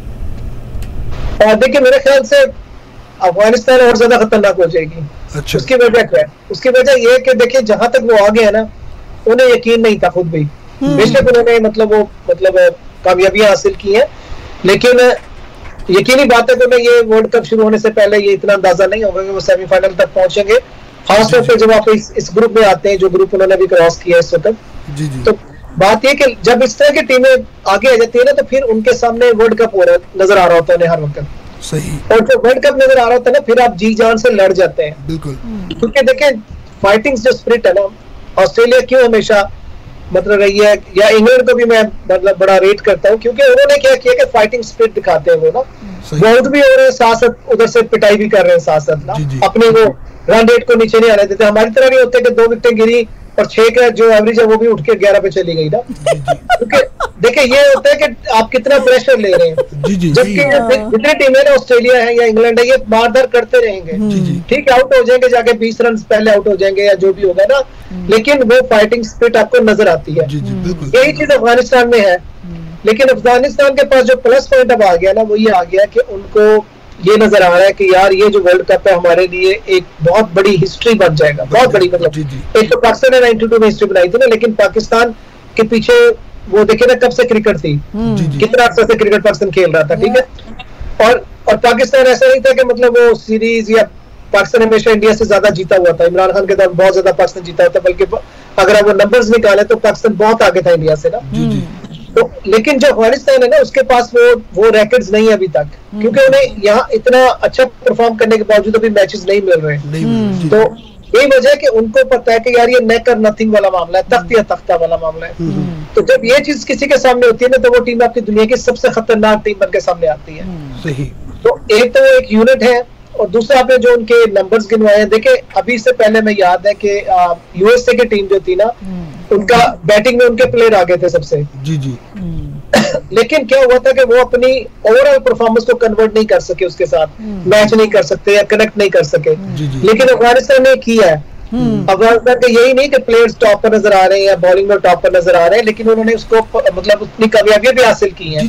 देखिए मेरे ख्याल से अफगानिस्तान और ज्यादा खतरनाक हो जाएगी। अच्छा। उसकी वजह क्या है? उसकी वजह ये है कि देखिए जहां तक वो आ गए ना, उन्हें यकीन नहीं था खुद भी, बेशक उन्होंने मतलब कामयाबियां हासिल की हैं, लेकिन यकीनी बात है कि उन्हें ये वर्ल्ड कप शुरू होने से पहले ये इतना अंदाजा नहीं होगा कि वो सेमीफाइनल तक पहुंचेंगे, खासतौर पर जब आप इस ग्रुप में आते हैं जो ग्रुप उन्होंने भी क्रॉस किया इस वक्त। जी जी। तो बात यह कि जब इस तरह की टीमें आगे आ जाती है ना, तो फिर उनके सामने वर्ल्ड कप नजर आ रहा होता है हर वक्त। सही। और जब वर्ल्ड कप नजर आ रहा होता है ना, फिर आप जी जान से लड़ जाते हैं। बिल्कुल। क्योंकि देखें फाइटिंग जो स्पिरिट है ना, ऑस्ट्रेलिया क्यों हमेशा मतलब रही है, या इंग्लैंड को भी मैं मतलब बड़ा रेट करता हूँ, क्योंकि उन्होंने क्या किया कि फाइटिंग स्पिरिट दिखाते हैं वो ना, आउट भी हो रहे हैं साथ साथ उधर से पिटाई भी कर रहे हैं साथ साथ ना, अपने वो रन रेट को नीचे नहीं आने देते। हमारी तरह नहीं होते कि 2 विकेटें गिरी और 6 का जो एवरेज है वो भी उठ के 11 पे चली गई ना। क्योंकि देखिए ये होता है कि आप कितना प्रेशर ले रहे हैं, जबकि जितनी टीमें ना ऑस्ट्रेलिया है या इंग्लैंड है, ये मारधार करते रहेंगे, ठीक है आउट हो जाएंगे, जाके 20 रन पहले आउट हो जाएंगे या जो भी होगा ना, लेकिन वो फाइटिंग स्पिरिट आपको नजर आती है। यही चीज अफगानिस्तान में है, लेकिन अफगानिस्तान के पास जो प्लस पॉइंट अब आ गया ना, वो ये आ गया कि उनको ये नजर आ रहा है कि यार ये जो वर्ल्ड कप है हमारे लिए एक बहुत बड़ी हिस्ट्री बन जाएगा, बहुत बड़ी। मतलब एक तो पाकिस्तान ने 92 में हिस्ट्री बनाई थी ना, लेकिन पाकिस्तान के पीछे वो देखे ना कब से क्रिकेट थी, कितना अर्सा से क्रिकेट पाकिस्तान खेल रहा था, ठीक है। और पाकिस्तान ऐसा नहीं था कि मतलब वो सीरीज या पाकिस्तान हमेशा इंडिया से ज्यादा जीता हुआ था। इमरान खान के दौरान बहुत ज्यादा पाकिस्तान जीता होता, बल्कि अगर आप वो नंबर्स निकाले तो पाकिस्तान बहुत आगे था इंडिया से ना। तो लेकिन जो अफगानिस्तान है ना, उसके पास वो रैकेट्स नहीं है अभी तक, क्योंकि उन्हें यहाँ इतना अच्छा परफॉर्म करने के बावजूद अभी मैचेस नहीं मिल रहे हैं। तो यही वजह है कि उनको पता है कि यार ये नेक और नथिंग वाला मामला है, तख्त या तख्ता वाला मामला है। तो जब ये चीज किसी के सामने होती है ना, तो वो टीम आपकी दुनिया की सबसे खतरनाक टीम बन के सामने आती है। सही। तो एक तो वो एक यूनिट है, और दूसरा आपने जो उनके नंबर्स गिनवाए हैं, देखे अभी से पहले मैं याद है कि यूएसए की टीम जो थी ना, उनका बैटिंग में उनके प्लेयर आगे थे सबसे। जी जी। लेकिन क्या हुआ था कि वो अपनी ओवरऑल परफॉर्मेंस को कन्वर्ट नहीं कर सके, उसके साथ मैच नहीं कर सकते या कनेक्ट नहीं कर सके। लेकिन अफगानिस्तान ने किया है। अफगानिस्तान का यही नहीं कि प्लेयर्स टॉप पर नजर आ रहे हैं या बॉलिंग में टॉप पर नजर आ रहे हैं, लेकिन उन्होंने उसको मतलब उतनी कामयाबियां भी हासिल की हैं।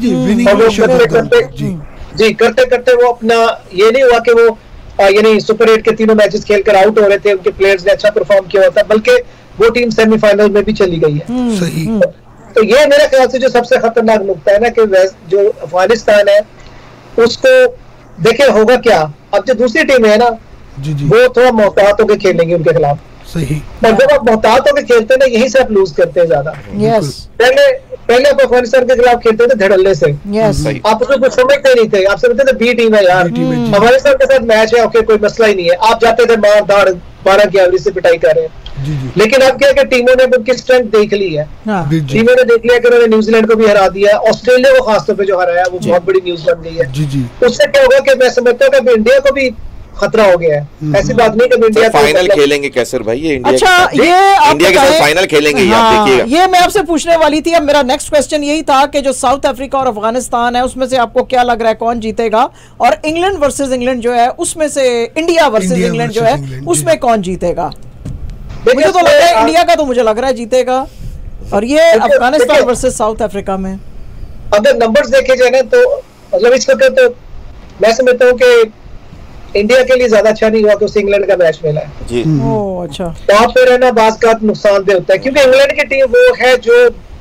करते करते वो अपना ये नहीं हुआ कि वो यानी सुपर 8 के तीनों मैचेस खेलकर आउट हो रहे थे, उनके प्लेयर्स ने अच्छा परफॉर्म किया होता, बल्कि वो टीम सेमीफाइनल में भी चली गई है। सही। तो ये मेरे ख्याल से जो सबसे खतरनाक नुकता है ना, कि जो अफगानिस्तान है उसको देखे होगा क्या। अब जो दूसरी टीम है ना, वो थोड़ा मोहतात होकर खेलेंगे उनके खिलाफ। सही। और जब आप मोहतात होकर खेलते हैं ना, यहीं से आप लूज करते हैं ज्यादा। पहले आप अफगानिस्तान के खिलाफ खेलते थे धड़ल्ले से, आप उसमें कुछ समझते नहीं थे, आप समझते थे बी टीम है यार, अफगानिस्तान के साथ मैच है, ओके कोई मसला ही नहीं है। आप जाते थे मार धाड़ 12 की एवरेज से पिटाई कर रहे हैं। लेकिन अब क्या कि टीमों ने उनकी स्ट्रेंथ देख ली है। टीमों ने देख लिया कि उन्होंने न्यूजीलैंड को भी हरा दिया, ऑस्ट्रेलिया को खासतौर पे जो हराया वो बहुत बड़ी न्यूज बन गई है। उससे क्या होगा कि मैं समझता हूँ कि इंडिया को भी खतरा हो गया है। ऐसी बात नहीं कि इंडिया फाइनल खेलेंगे कैसर भाई, ये इंडिया इंडिया के साथ फाइनल खेलेंगे। ये मैं आपसे पूछने वाली थी। अब मेरा नेक्स्ट क्वेश्चन यही था कि जो साउथ अफ्रीका और अफगानिस्तान है, उसमें से आपको क्या लग रहा है कौन जीतेगा? और इंग्लैंड वर्सेस इंग्लैंड जो है, उसमें से इंडिया वर्सेस इंग्लैंड जो है, उसमें कौन जीतेगा? मुझे तो लग रहा है इंडिया का, तो मुझे लग रहा है जीतेगा। और ये अफगानिस्तान वर्सेस साउथ अफ्रीका में अगर नंबर्स देखे जाए ना, तो मतलब इस वक्त तो मैं समझता हूँ कि इंडिया के लिए ज्यादा अच्छा नहीं हुआ कि उसे इंग्लैंड का मैच मिला है। ओह अच्छा। तो आप फिर है ना बाज़ का नुकसान भी होता है, क्योंकि इंग्लैंड की टीम वो है जो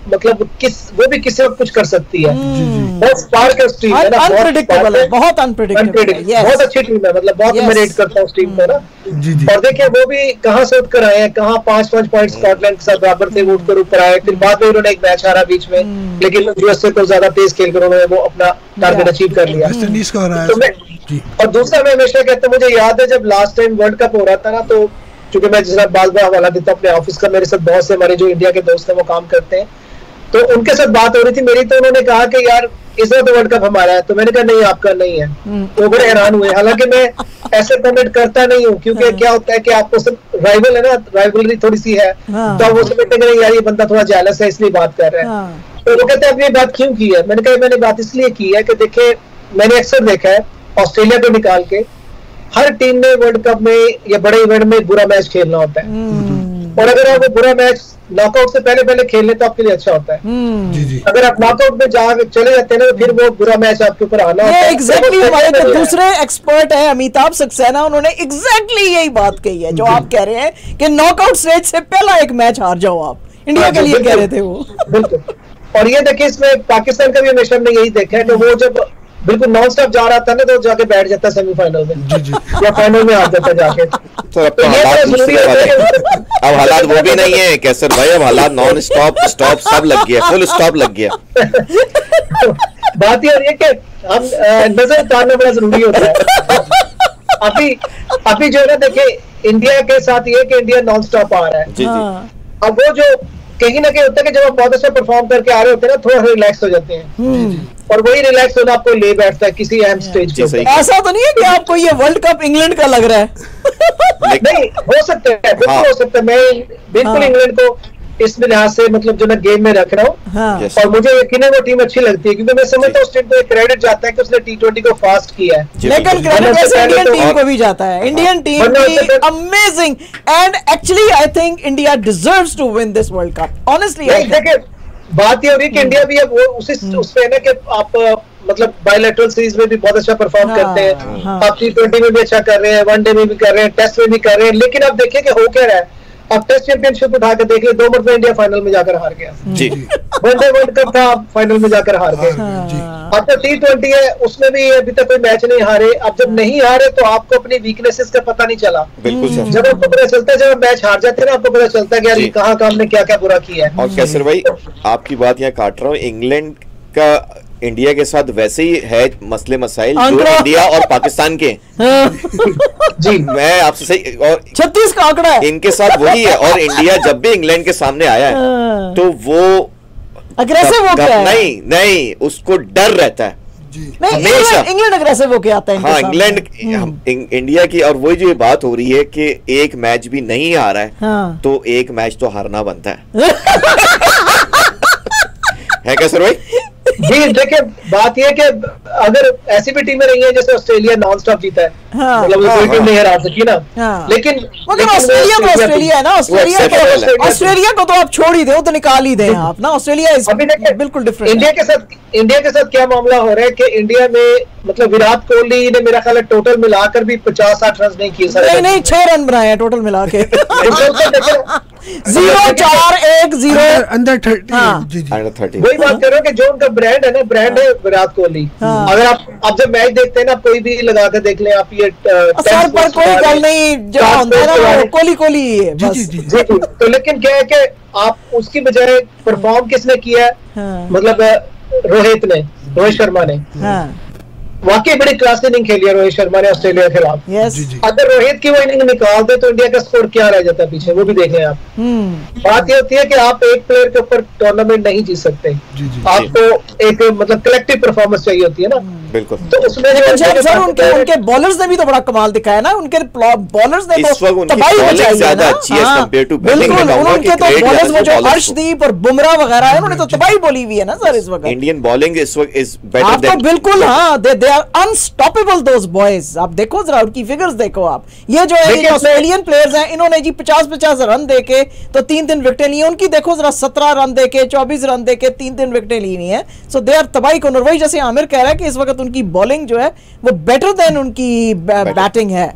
मतलब वो भी किसी वक्त कुछ कर सकती है। बहुत स्पार्क है उस टीम में ना, अनप्रेडिक्टेबल है, बहुत अनप्रेडिक्टेबल है, बहुत अच्छी टीम है, मतलब बहुत मैं रेट करता हूँ उस टीम को ना। और देखिए वो भी कहाँ से उठकर आए हैं, कहाँ 5-5 पॉइंट स्कॉटलैंड के साथ बराबर थे, वो उठकर ऊपर आए, फिर बाद में उन्होंने एक मैच हारा बीच में, लेकिन यूएसए को ज्यादा तेज खेलकर उन्होंने वो अपना टारगेट अचीव कर लिया। और दूसरा मैं हमेशा कहता हूँ, मुझे याद है जब लास्ट टाइम वर्ल्ड कप हो रहा था ना, तो क्योंकि मैं जिस बार बार हवाला देता हूँ अपने ऑफिस का, मेरे साथ बहुत से हमारे जो इंडिया के दोस्त हैं वो काम करते हैं, तो उनके साथ बात हो रही थी मेरी, तो उन्होंने कहा कि यार इस बार तो वर्ल्ड कप हमारा है, तो मैंने कहा नहीं आपका नहीं है। वो बड़े हैरान हुए, हालांकि मैं ऐसे कमेंट करता नहीं हूँ, क्योंकि क्या होता है कि आपको सब राइवल है ना, राइवलरी थोड़ी सी है, तो वो समझते हैं यार ये बंदा थोड़ा जेलस है इसलिए बात कर रहा है। तो वो कहते हैं आपने बात क्यों की है? मैंने कहा मैंने बात इसलिए की है कि देखे मैंने अक्सर देखा है ऑस्ट्रेलिया को निकाल के हर टीम ने वर्ल्ड कप में या बड़े इवेंट में बुरा मैच खेलना होता है, और अगर आप वो बुरा मैच नॉकआउट से पहले खेल ले तो आपके लिए अच्छा होता है। अगर आप नॉकआउट में जा चले जाते हैं ना, तो फिर वो बुरा मैच आपके ऊपर आना होता है। एग्जैक्टली हमारे जो दूसरे एक्सपर्ट हैं अमिताभ सक्सेना, उन्होंने एग्जैक्टली यही बात कही है जो आप कह रहे हैं कि नॉकआउट स्टेज से पहला एक मैच हार जाओ आप, इंडिया के लिए कह रहे थे वो। बिल्कुल। और ये देखिए इसमें पाकिस्तान का भी हमेशा हमने यही देखा है कि वो जब बिल्कुल नॉन स्टॉप जा रहा था ना, तो जाके बैठ जाता सेमीफाइनल में, या फाइनल में आ जाता जाके। तो अब हालात वो भी नहीं है कैसर भाई, अब हालात नॉन स्टॉप स्टॉप सब लग गया, फुल स्टॉप लग गया। बात ये हो रही है कि हम नजर उतारना बड़ा जरूरी होता है। अभी जो है ना, देखिए इंडिया के साथ ये कि इंडिया नॉन स्टॉप आ रहा है। अब वो जो कहीं ना कहीं होता है कि जब आप बहुत अच्छा परफॉर्म करके आ रहे होते हैं ना, थोड़ा रिलैक्स हो जाते हैं, और वही रिलैक्स होना आपको ले बैठता है किसी अहम स्टेज पे। ऐसा तो नहीं है कि आपको ये वर्ल्ड कप इंग्लैंड का लग रहा है? नहीं, हो सकता है, बिल्कुल हो सकता है। मैं बिल्कुल इंग्लैंड को इस लिहाज से मतलब जो ना गेम में रख रहा हूँ, और मुझे यकीन है वो टीम अच्छी लगती है, क्योंकि मैं समझता हूँ उस टीम को एक क्रेडिट जाता है कि उसने T20 को फास्ट किया है, लेकिन क्रेडिट ऐसे इंडियन टीम को भी जाता है। इंडियन टीम की amazing, and actually I think India deserves to win this world cup, honestly. देखिए बात ये हो रही है कि इंडिया भी अब वो उसमें है ना कि आप मतलब बायलैटरल सीरीज में भी बहुत अच्छा परफॉर्म करते हैं, आप T20 में भी अच्छा कर रहे हैं, वनडे में भी कर रहे हैं, टेस्ट में भी कर रहे हैं, लेकिन अब देखिए कि हो क्या रहा है। अब टेस्ट चैंपियनशिप उठा के देख लिया, 2 मरतबा इंडिया फाइनल में जाकर हार गया जी। वनडे वर्ल्ड कप था, फाइनल में जाकर हार गए। अब तो T20 है, उसमें भी अभी तक कोई मैच नहीं हारे। अब जब नहीं हारे तो आपको अपनी वीकनेसेस का पता नहीं चला। बिल्कुल, जब आपको पता चलता है, जब मैच हार जाते हैं ना, आपको पता चलता है कि यार कहाँ काम ने क्या क्या बुरा किया है। और कैसर भाई आपकी बात यहाँ काट रहा हूँ, इंग्लैंड का इंडिया के साथ वैसे ही है मसले मसाइल जो इंडिया और पाकिस्तान के। जी मैं आपसे सही, और 36 का आंकड़ा है इनके साथ वही है। और इंडिया जब भी इंग्लैंड के सामने आया है तो वो अग्रेसिव हो गया है। नहीं उसको डर रहता है। इंग्लैंड अग्रेसिव होके आता है। हाँ, इंग्लैंड इंडिया की, और वही जो ये बात हो रही है कि एक मैच भी नहीं हारा है, तो एक मैच तो हारना बनता है कैसर भाई? जी देखिए बात यह है कि अगर ऐसी भी टीमें रही हैं जैसे ऑस्ट्रेलिया नॉन स्टॉप जीता है, मतलब कोई टीम नहीं हरा सकी ना, लेकिन ऑस्ट्रेलिया तो ऑस्ट्रेलिया है ना। ऑस्ट्रेलिया को तो आप छोड़ ही दो, तो निकाल ही दें आप ना। ऑस्ट्रेलिया बिल्कुल डिफरेंट। इंडिया के साथ क्या मामला हो रहा है कि इंडिया में मतलब विराट कोहली ने मेरा ख्याल है टोटल मिलाकर भी 50-60 रन नहीं किए। नहीं 6 रन बनाए हैं टोटल मिला के। 0-4-1-0 अंडर 30। वही बात कर रहे हो कि जो उनका ब्रांड है ना, ब्रांड है विराट कोहली। अगर आप जब मैच देखते हैं ना, कोई भी लगा कर देख लें आप, ये सर पर कोई गल नहीं, जहाँ होता है ना कोहली जी। तो लेकिन क्या है कि आप उसकी बजाय परफॉर्म किसने किया है, मतलब रोहित शर्मा ने वाकई बड़ी क्लास इनिंग खेली है रोहित शर्मा ने ऑस्ट्रेलिया के खिलाफ। अगर रोहित की वो इनिंग निकाल दे तो इंडिया का स्कोर क्या रह जाता है पीछे, वो भी देख लें आप। बात ये होती है कि आप एक प्लेयर के ऊपर टूर्नामेंट नहीं जीत सकते, आपको एक मतलब कलेक्टिव परफॉर्मेंस चाहिए होती है ना। बिल्कुल। तो उसमें सर उनके बॉलर्स ने भी तो बड़ा कमाल दिखाया ना। उनके बॉलर्स ने तो तबाही मचाई है ना। बिल्कुल, उनके तो बॉलर्स वो जो अर्शदीप और बुमराह वगैरह है, उन्होंने तो तबाही बोली हुई है ना सर इस वक्त। इंडियन बॉलिंग इस वक्त इज बेटर देन, आपको बिल्कुल हाँ, they are unstoppable those boys. आप देखो जरा उनकी फिगर्स देखो आप। ये जो है ऑस्ट्रेलियन प्लेयर्स हैं, इन्होंने जी 50-50 रन देके तो 3-3 विकेटें ली। उनकी देखो जरा 17 रन देके 24 रन देके 3-3 विकेटें ली हुई हैं। सो दे आर तबाही कौन। वही जैसे आमिर कह रहा है कि इस वक्त उनकी बॉलिंग जो है वो बेटर देन उनकी बैटिंग है।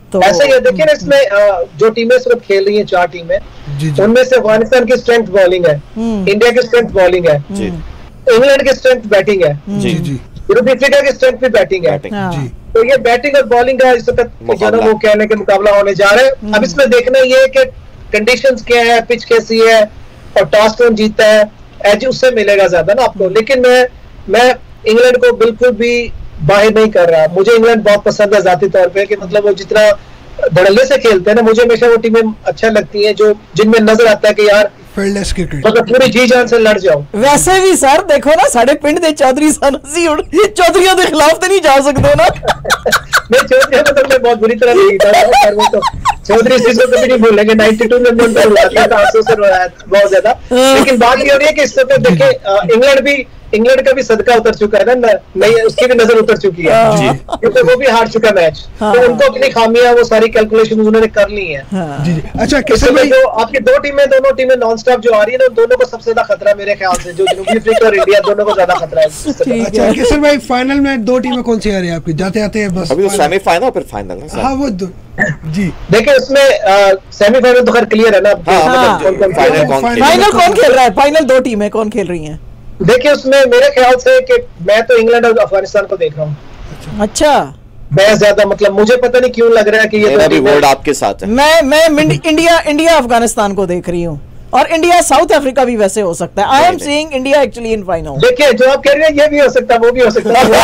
तो ऐसा ही है। देखिए ना, इसमें जो टीमें इस वक्त खेल रही हैं, 4 टीमें, उनमें से अफगानिस्तान की स्ट्रेंथ बॉलिंग है, इंडिया की स्ट्रेंथ बॉलिंग है, इंग्लैंड की स्ट्रेंथ बैटिंग है, जनूबी अफ्रीका की स्ट्रेंथ भी बैटिंग है। तो ये बैटिंग और बॉलिंग का इस वक्त जो वो कहने के मुकाबला होने जा रहा है। अब इसमें देखना ये है कि कंडीशंस क्या है, पिच कैसी है और टॉस कौन जीतता है, एज उससे मिलेगा ज्यादा ना आपको। लेकिन मैं इंग्लैंड को बिल्कुल भी बाहर नहीं कर रहा। मुझे इंग्लैंड बहुत पसंद है जाती तौर पे, कि मतलब वो जितना धड़ल्ले से खेलते हैं ना, मुझे हमेशा वो टीमें अच्छा लगती हैं जो जिनमें नजर आता है कि यार मतलब पूरी जी जान से लड़ जाओ। वैसे भी सर देखो ना, साढ़े पिंड दे चौधरी चौधरियों के खिलाफ तो नहीं जा सकते ना। नहीं, चौधरी को तो मैं बहुत बुरी तरह नहीं था, वो तो चौधरी इस चीज को कभी नहीं भूलेंगे। 92 में मैं उनको रुला था, आंसू से रुलाया बहुत ज्यादा। लेकिन बात ये हो रही है कि इस समय देखे इंग्लैंड का भी सदका उतर चुका है ना, नहीं उसकी भी नजर उतर चुकी है, क्योंकि वो भी हार चुका मैच। तो उनको अपनी खामियां वो सारी कैलकुलेशन उन्होंने कर ली है। अच्छा, जो आपकी दोनों टीमें नॉन स्टॉप जो आ रही है ना, दोनों को सबसे ज्यादा खतरा मेरे ख्याल से जो जनूबी अफ्रीका और इंडिया, दोनों को ज्यादा खतरा है। अच्छा किशन भाई, फाइनल में 2 टीमें कौन सी आ रही है आपकी? जाते आते बस अभी तो सेमीफाइनल फिर फाइनल है। हाँ वो जी देखिए, उसमें सेमीफाइनल तो खैर क्लियर है ना। फाइनल कौन खेल रहा है? फाइनल 2 टीमें कौन खेल रही हैं? देखिए, उसमें मेरे ख्याल से कि मैं तो इंग्लैंड और अफगानिस्तान को देख रहा हूँ। अच्छा, मैं ज्यादा मतलब मुझे पता नहीं क्यों लग रहा है कि ये भी वर्ड आपके साथ है। मैं इंडिया अफगानिस्तान को देख रही हूँ, और इंडिया साउथ अफ्रीका भी वैसे हो सकता है। I am seeing India actually in final. देखिए, जो आप कह रहे हैं ये भी हो सकता है, वो भी हो सकता है।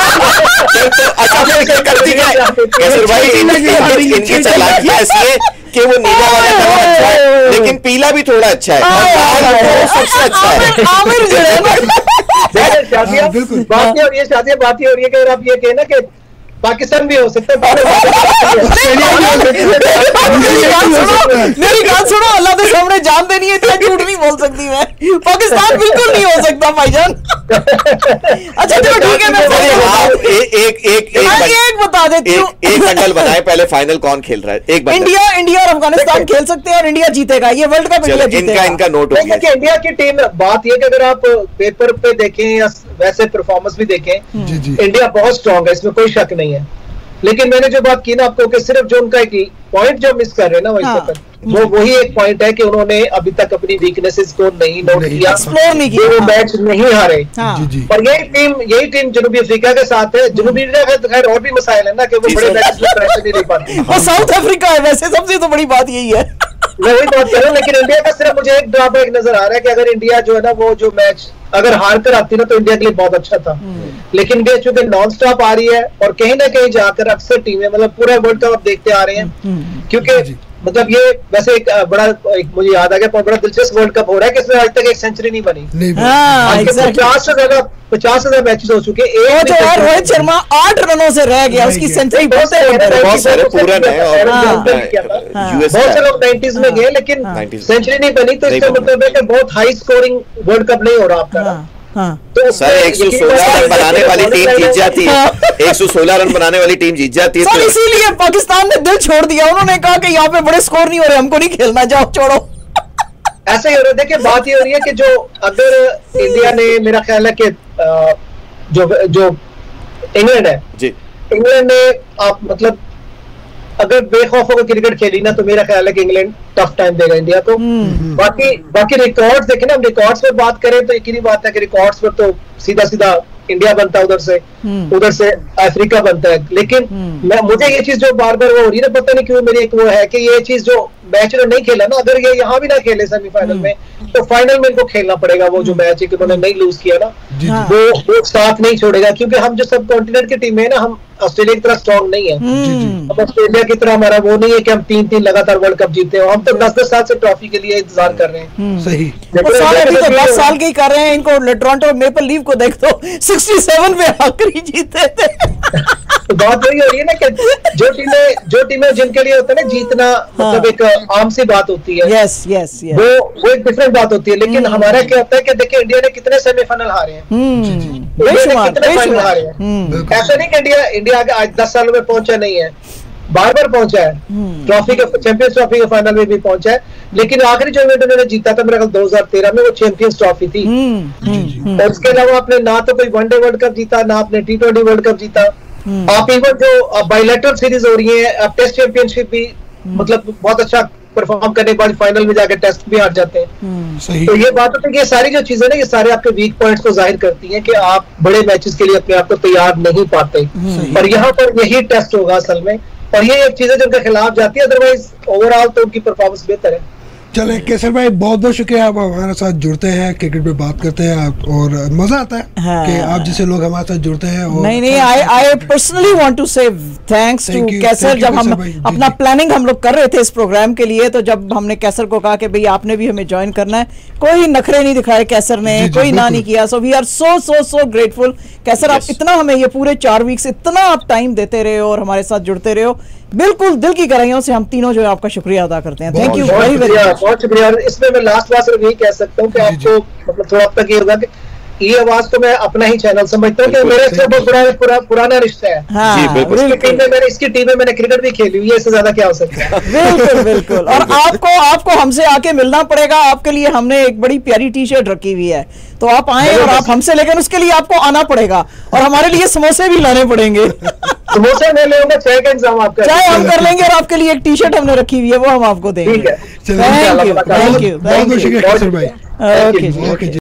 कि वो नीला वाला कलर अच्छा है, लेकिन पीला भी थोड़ा अच्छा है, सबसे अच्छा है। बात ये हो रही है कि अगर आप ये कहें ना कि पाकिस्तान भी हो सकता है। मेरी बात सुनो, अल्लाह के सामने जान देनी है, इतना झूठ नहीं बोल सकती मैं। पाकिस्तान बिल्कुल नहीं हो सकता भाईजान। अच्छा चलो ठीक है, मैं एक बता देती हूँ। एक मंडल बनाए, पहले फाइनल कौन खेल रहा है? एक इंडिया और अफगानिस्तान खेल सकते हैं और इंडिया जीतेगा, ये वर्ल्ड कप इंडिया जीतेगा। इनका नोट हो गया। इंडिया की टीम, बात ये कि अगर आप पेपर पे देखें या वैसे परफॉर्मेंस भी देखें, इंडिया बहुत स्ट्रांग है, इसमें कोई शक नहीं है। लेकिन मैंने जो बात की ना आपको, कि सिर्फ जो उनका एक पॉइंट जो मिस कर रहे हैं ना वो वही एक पॉइंट है कि उन्होंने अभी तक अपनी वीकनेसेस को नहीं नोट किया, एक्सप्लोर नहीं किया, वो मैच नहीं हारे। और यही टीम जनूबी अफ्रीका के साथ है। जनूबी अफ्रीका का खैर और भी मसाइल है ना, कि वो बड़े मैच में प्रेशर नहीं ले पाती। वो साउथ अफ्रीका है वैसे, सबसे तो बड़ी बात यही है। मैं वही बात कर रहा हूँ। लेकिन इंडिया का सिर्फ मुझे एक ड्रॉबैक नजर आ रहा है कि अगर इंडिया जो है ना, वो जो मैच अगर हार कर आती ना, तो इंडिया के लिए बहुत अच्छा था। लेकिन इंडिया चूंकि नॉन स्टॉप आ रही है, और कहीं ना कहीं जाकर अक्सर टीमें मतलब पूरा वर्ल्ड कप आप देखते आ रहे हैं, क्योंकि मतलब ये वैसे एक मुझे याद आ गया, बड़ा दिलचस्प वर्ल्ड कप हो रहा है कि इसमें आज तक एक सेंचुरी नहीं बनी। 50 से ज्यादा मैचेस हो चुके हैं। रोहित शर्मा 8 रनों से रह गया, उसकी सेंचुरी बहुत से लोग 90s में गए, लेकिन सेंचुरी नहीं बनी। तो इसका मतलब है कि बहुत हाई स्कोरिंग वर्ल्ड कप नहीं हो रहा आपका। तो सर 116 रन बनाने वाली टीम जीत जाती है, 116 रन बनाने वाली टीम जीत जाती है। सर इसीलिए पाकिस्तान ने दिल छोड़ दिया, उन्होंने कहा कि यहाँ पे बड़े स्कोर नहीं हो रहे, हमको नहीं खेलना, जाओ छोड़ो। ऐसा ही हो रहा है। देखिए, बात ये हो रही है कि जो अगर इंडिया ने, मेरा ख्याल है कि जो इंग्लैंड है, इंग्लैंड ने आप मतलब अगर बेखौफ होकर क्रिकेट खेली ना, तो मेरा ख्याल है कि इंग्लैंड टफ टाइम देगा इंडिया को। बाकी रिकॉर्ड्स देखें ना, हम रिकॉर्ड्स पे बात करें तो एक ही बात है कि रिकॉर्ड्स पर तो सीधा इंडिया बनता है, उधर से अफ्रीका बनता है। लेकिन मुझे ये चीज जो बार बार वो हो रही है ना, पता नहीं क्यों मेरी एक वो है कि ये चीज जो मैच उन्होंने नहीं खेला ना, अगर ये यहाँ भी ना खेले सेमीफाइनल में, तो फाइनल में इनको खेलना पड़ेगा। वो जो मैच है कि उन्होंने नहीं लूज किया ना, वो साथ नहीं छोड़ेगा। क्योंकि हम जो सब कॉन्टिनेंट की टीम है ना, हम ऑस्ट्रेलिया की तरह स्ट्रॉन्ग नहीं है। अब ऑस्ट्रेलिया की तरह हमारा वो नहीं है कि हम 3 लगातार वर्ल्ड कप जीते हो। हम तो 10 साल से ट्रॉफी के लिए इंतजार कर रहे हैं। सही, 10 साल के ही कर रहे हैं। इनको टोरंटो मेपल लीफ को देख दो, 67 में आखिरी जीते थे। तो बात वही हो रही है ना कि जो टीमें जिनके लिए होता है ना जीतना, मतलब एक आम सी बात होती है। यस वो एक डिफरेंट बात होती है। लेकिन हमारा क्या होता है कि देखिए, इंडिया ने कितने सेमीफाइनल हारे हैं, कितने फाइनल हारे हैं। ऐसा नहीं कि इंडिया आज 10 सालों में पहुंचा नहीं है, बार पहुंचा है। ट्रॉफी के चैंपियंस ट्रॉफी के फाइनल में भी पहुंचा है। लेकिन आखिरी जो इवेंट उन्होंने जीता था मेरे ख्याल 2013 में, वो चैंपियंस ट्रॉफी थी। और उसके अलावा आपने ना तो कोई वनडे वर्ल्ड कप जीता, ना आपने T20 वर्ल्ड कप जीता। आप इवन जो बायलैटरल सीरीज हो रही है, आप टेस्ट चैंपियनशिप भी मतलब बहुत अच्छा परफॉर्म करने के बाद फाइनल में जाके टेस्ट भी हार जाते हैं। सही। तो ये बात होती है कि ये सारी जो चीजें ना, ये सारे आपके वीक पॉइंट्स को जाहिर करती हैं कि आप बड़े मैचेस के लिए अपने आप को तैयार नहीं पाते। और यहाँ पर यही टेस्ट होगा असल में, और ये एक चीज है जो उनके खिलाफ जाती है, अदरवाइज ओवरऑल तो उनकी परफॉर्मेंस बेहतर है। चले केसर भाई, बहुत बहुत शुक्रिया, आप हमारे साथ जुड़ते हैं, क्रिकेट पे बात करते हैं आप, और मजा आता है कि आप जैसे लोग हमारे साथ जुड़ते हैं। और नहीं, I personally want to say thanks to Qaiser. जब हम अपना प्लानिंग हम लोग कर रहे थे इस प्रोग्राम के लिए, तो जब हमने कैसर को कहा कि भाई आपने भी हमें ज्वाइन करना है, कोई नखरे नहीं दिखाए कैसर ने, कोई ना नहीं किया। So we are so grateful Qaiser, आप इतना हमें ये पूरे 4 वीक्स इतना आप टाइम देते रहे हो और हमारे साथ जुड़ते रहे हो, बिल्कुल दिल की गहराइयों से हम तीनों जो है आपका शुक्रिया अदा करते हैं। Thank you very very much. बहुत शुक्रिया। और इसमें मैं लास्ट बात सिर्फ यही कह सकता हूँ कि आपको मतलब थोड़ा अब तक ये होगा कि ये आवाज तो मैं अपना ही चैनल समझता हूँ कि मेरे से बहुत पुराना रिश्ता है। इसकी टीम में मैंने क्रिकेट भी खेली हुई है, इससे ज्यादा क्या हो सकता है। बिल्कुल बिल्कुल। और आपको हमसे आके मिलना पड़ेगा, आपके लिए हमने एक बड़ी प्यारी टी शर्ट रखी हुई है, तो आप आए और आप हमसे, लेकिन उसके लिए आपको आना पड़ेगा और हमारे लिए समोसे भी लाने पड़ेंगे। समोसे मैं लेंगे, चाय का इंतजाम आपका, चाय हम कर लेंगे, और आपके लिए एक टी शर्ट हमने रखी हुई है, वो हम आपको देंगे। ठीक है, थैंक यू, बहुत शुक्रिया कैसर भाई। ओके।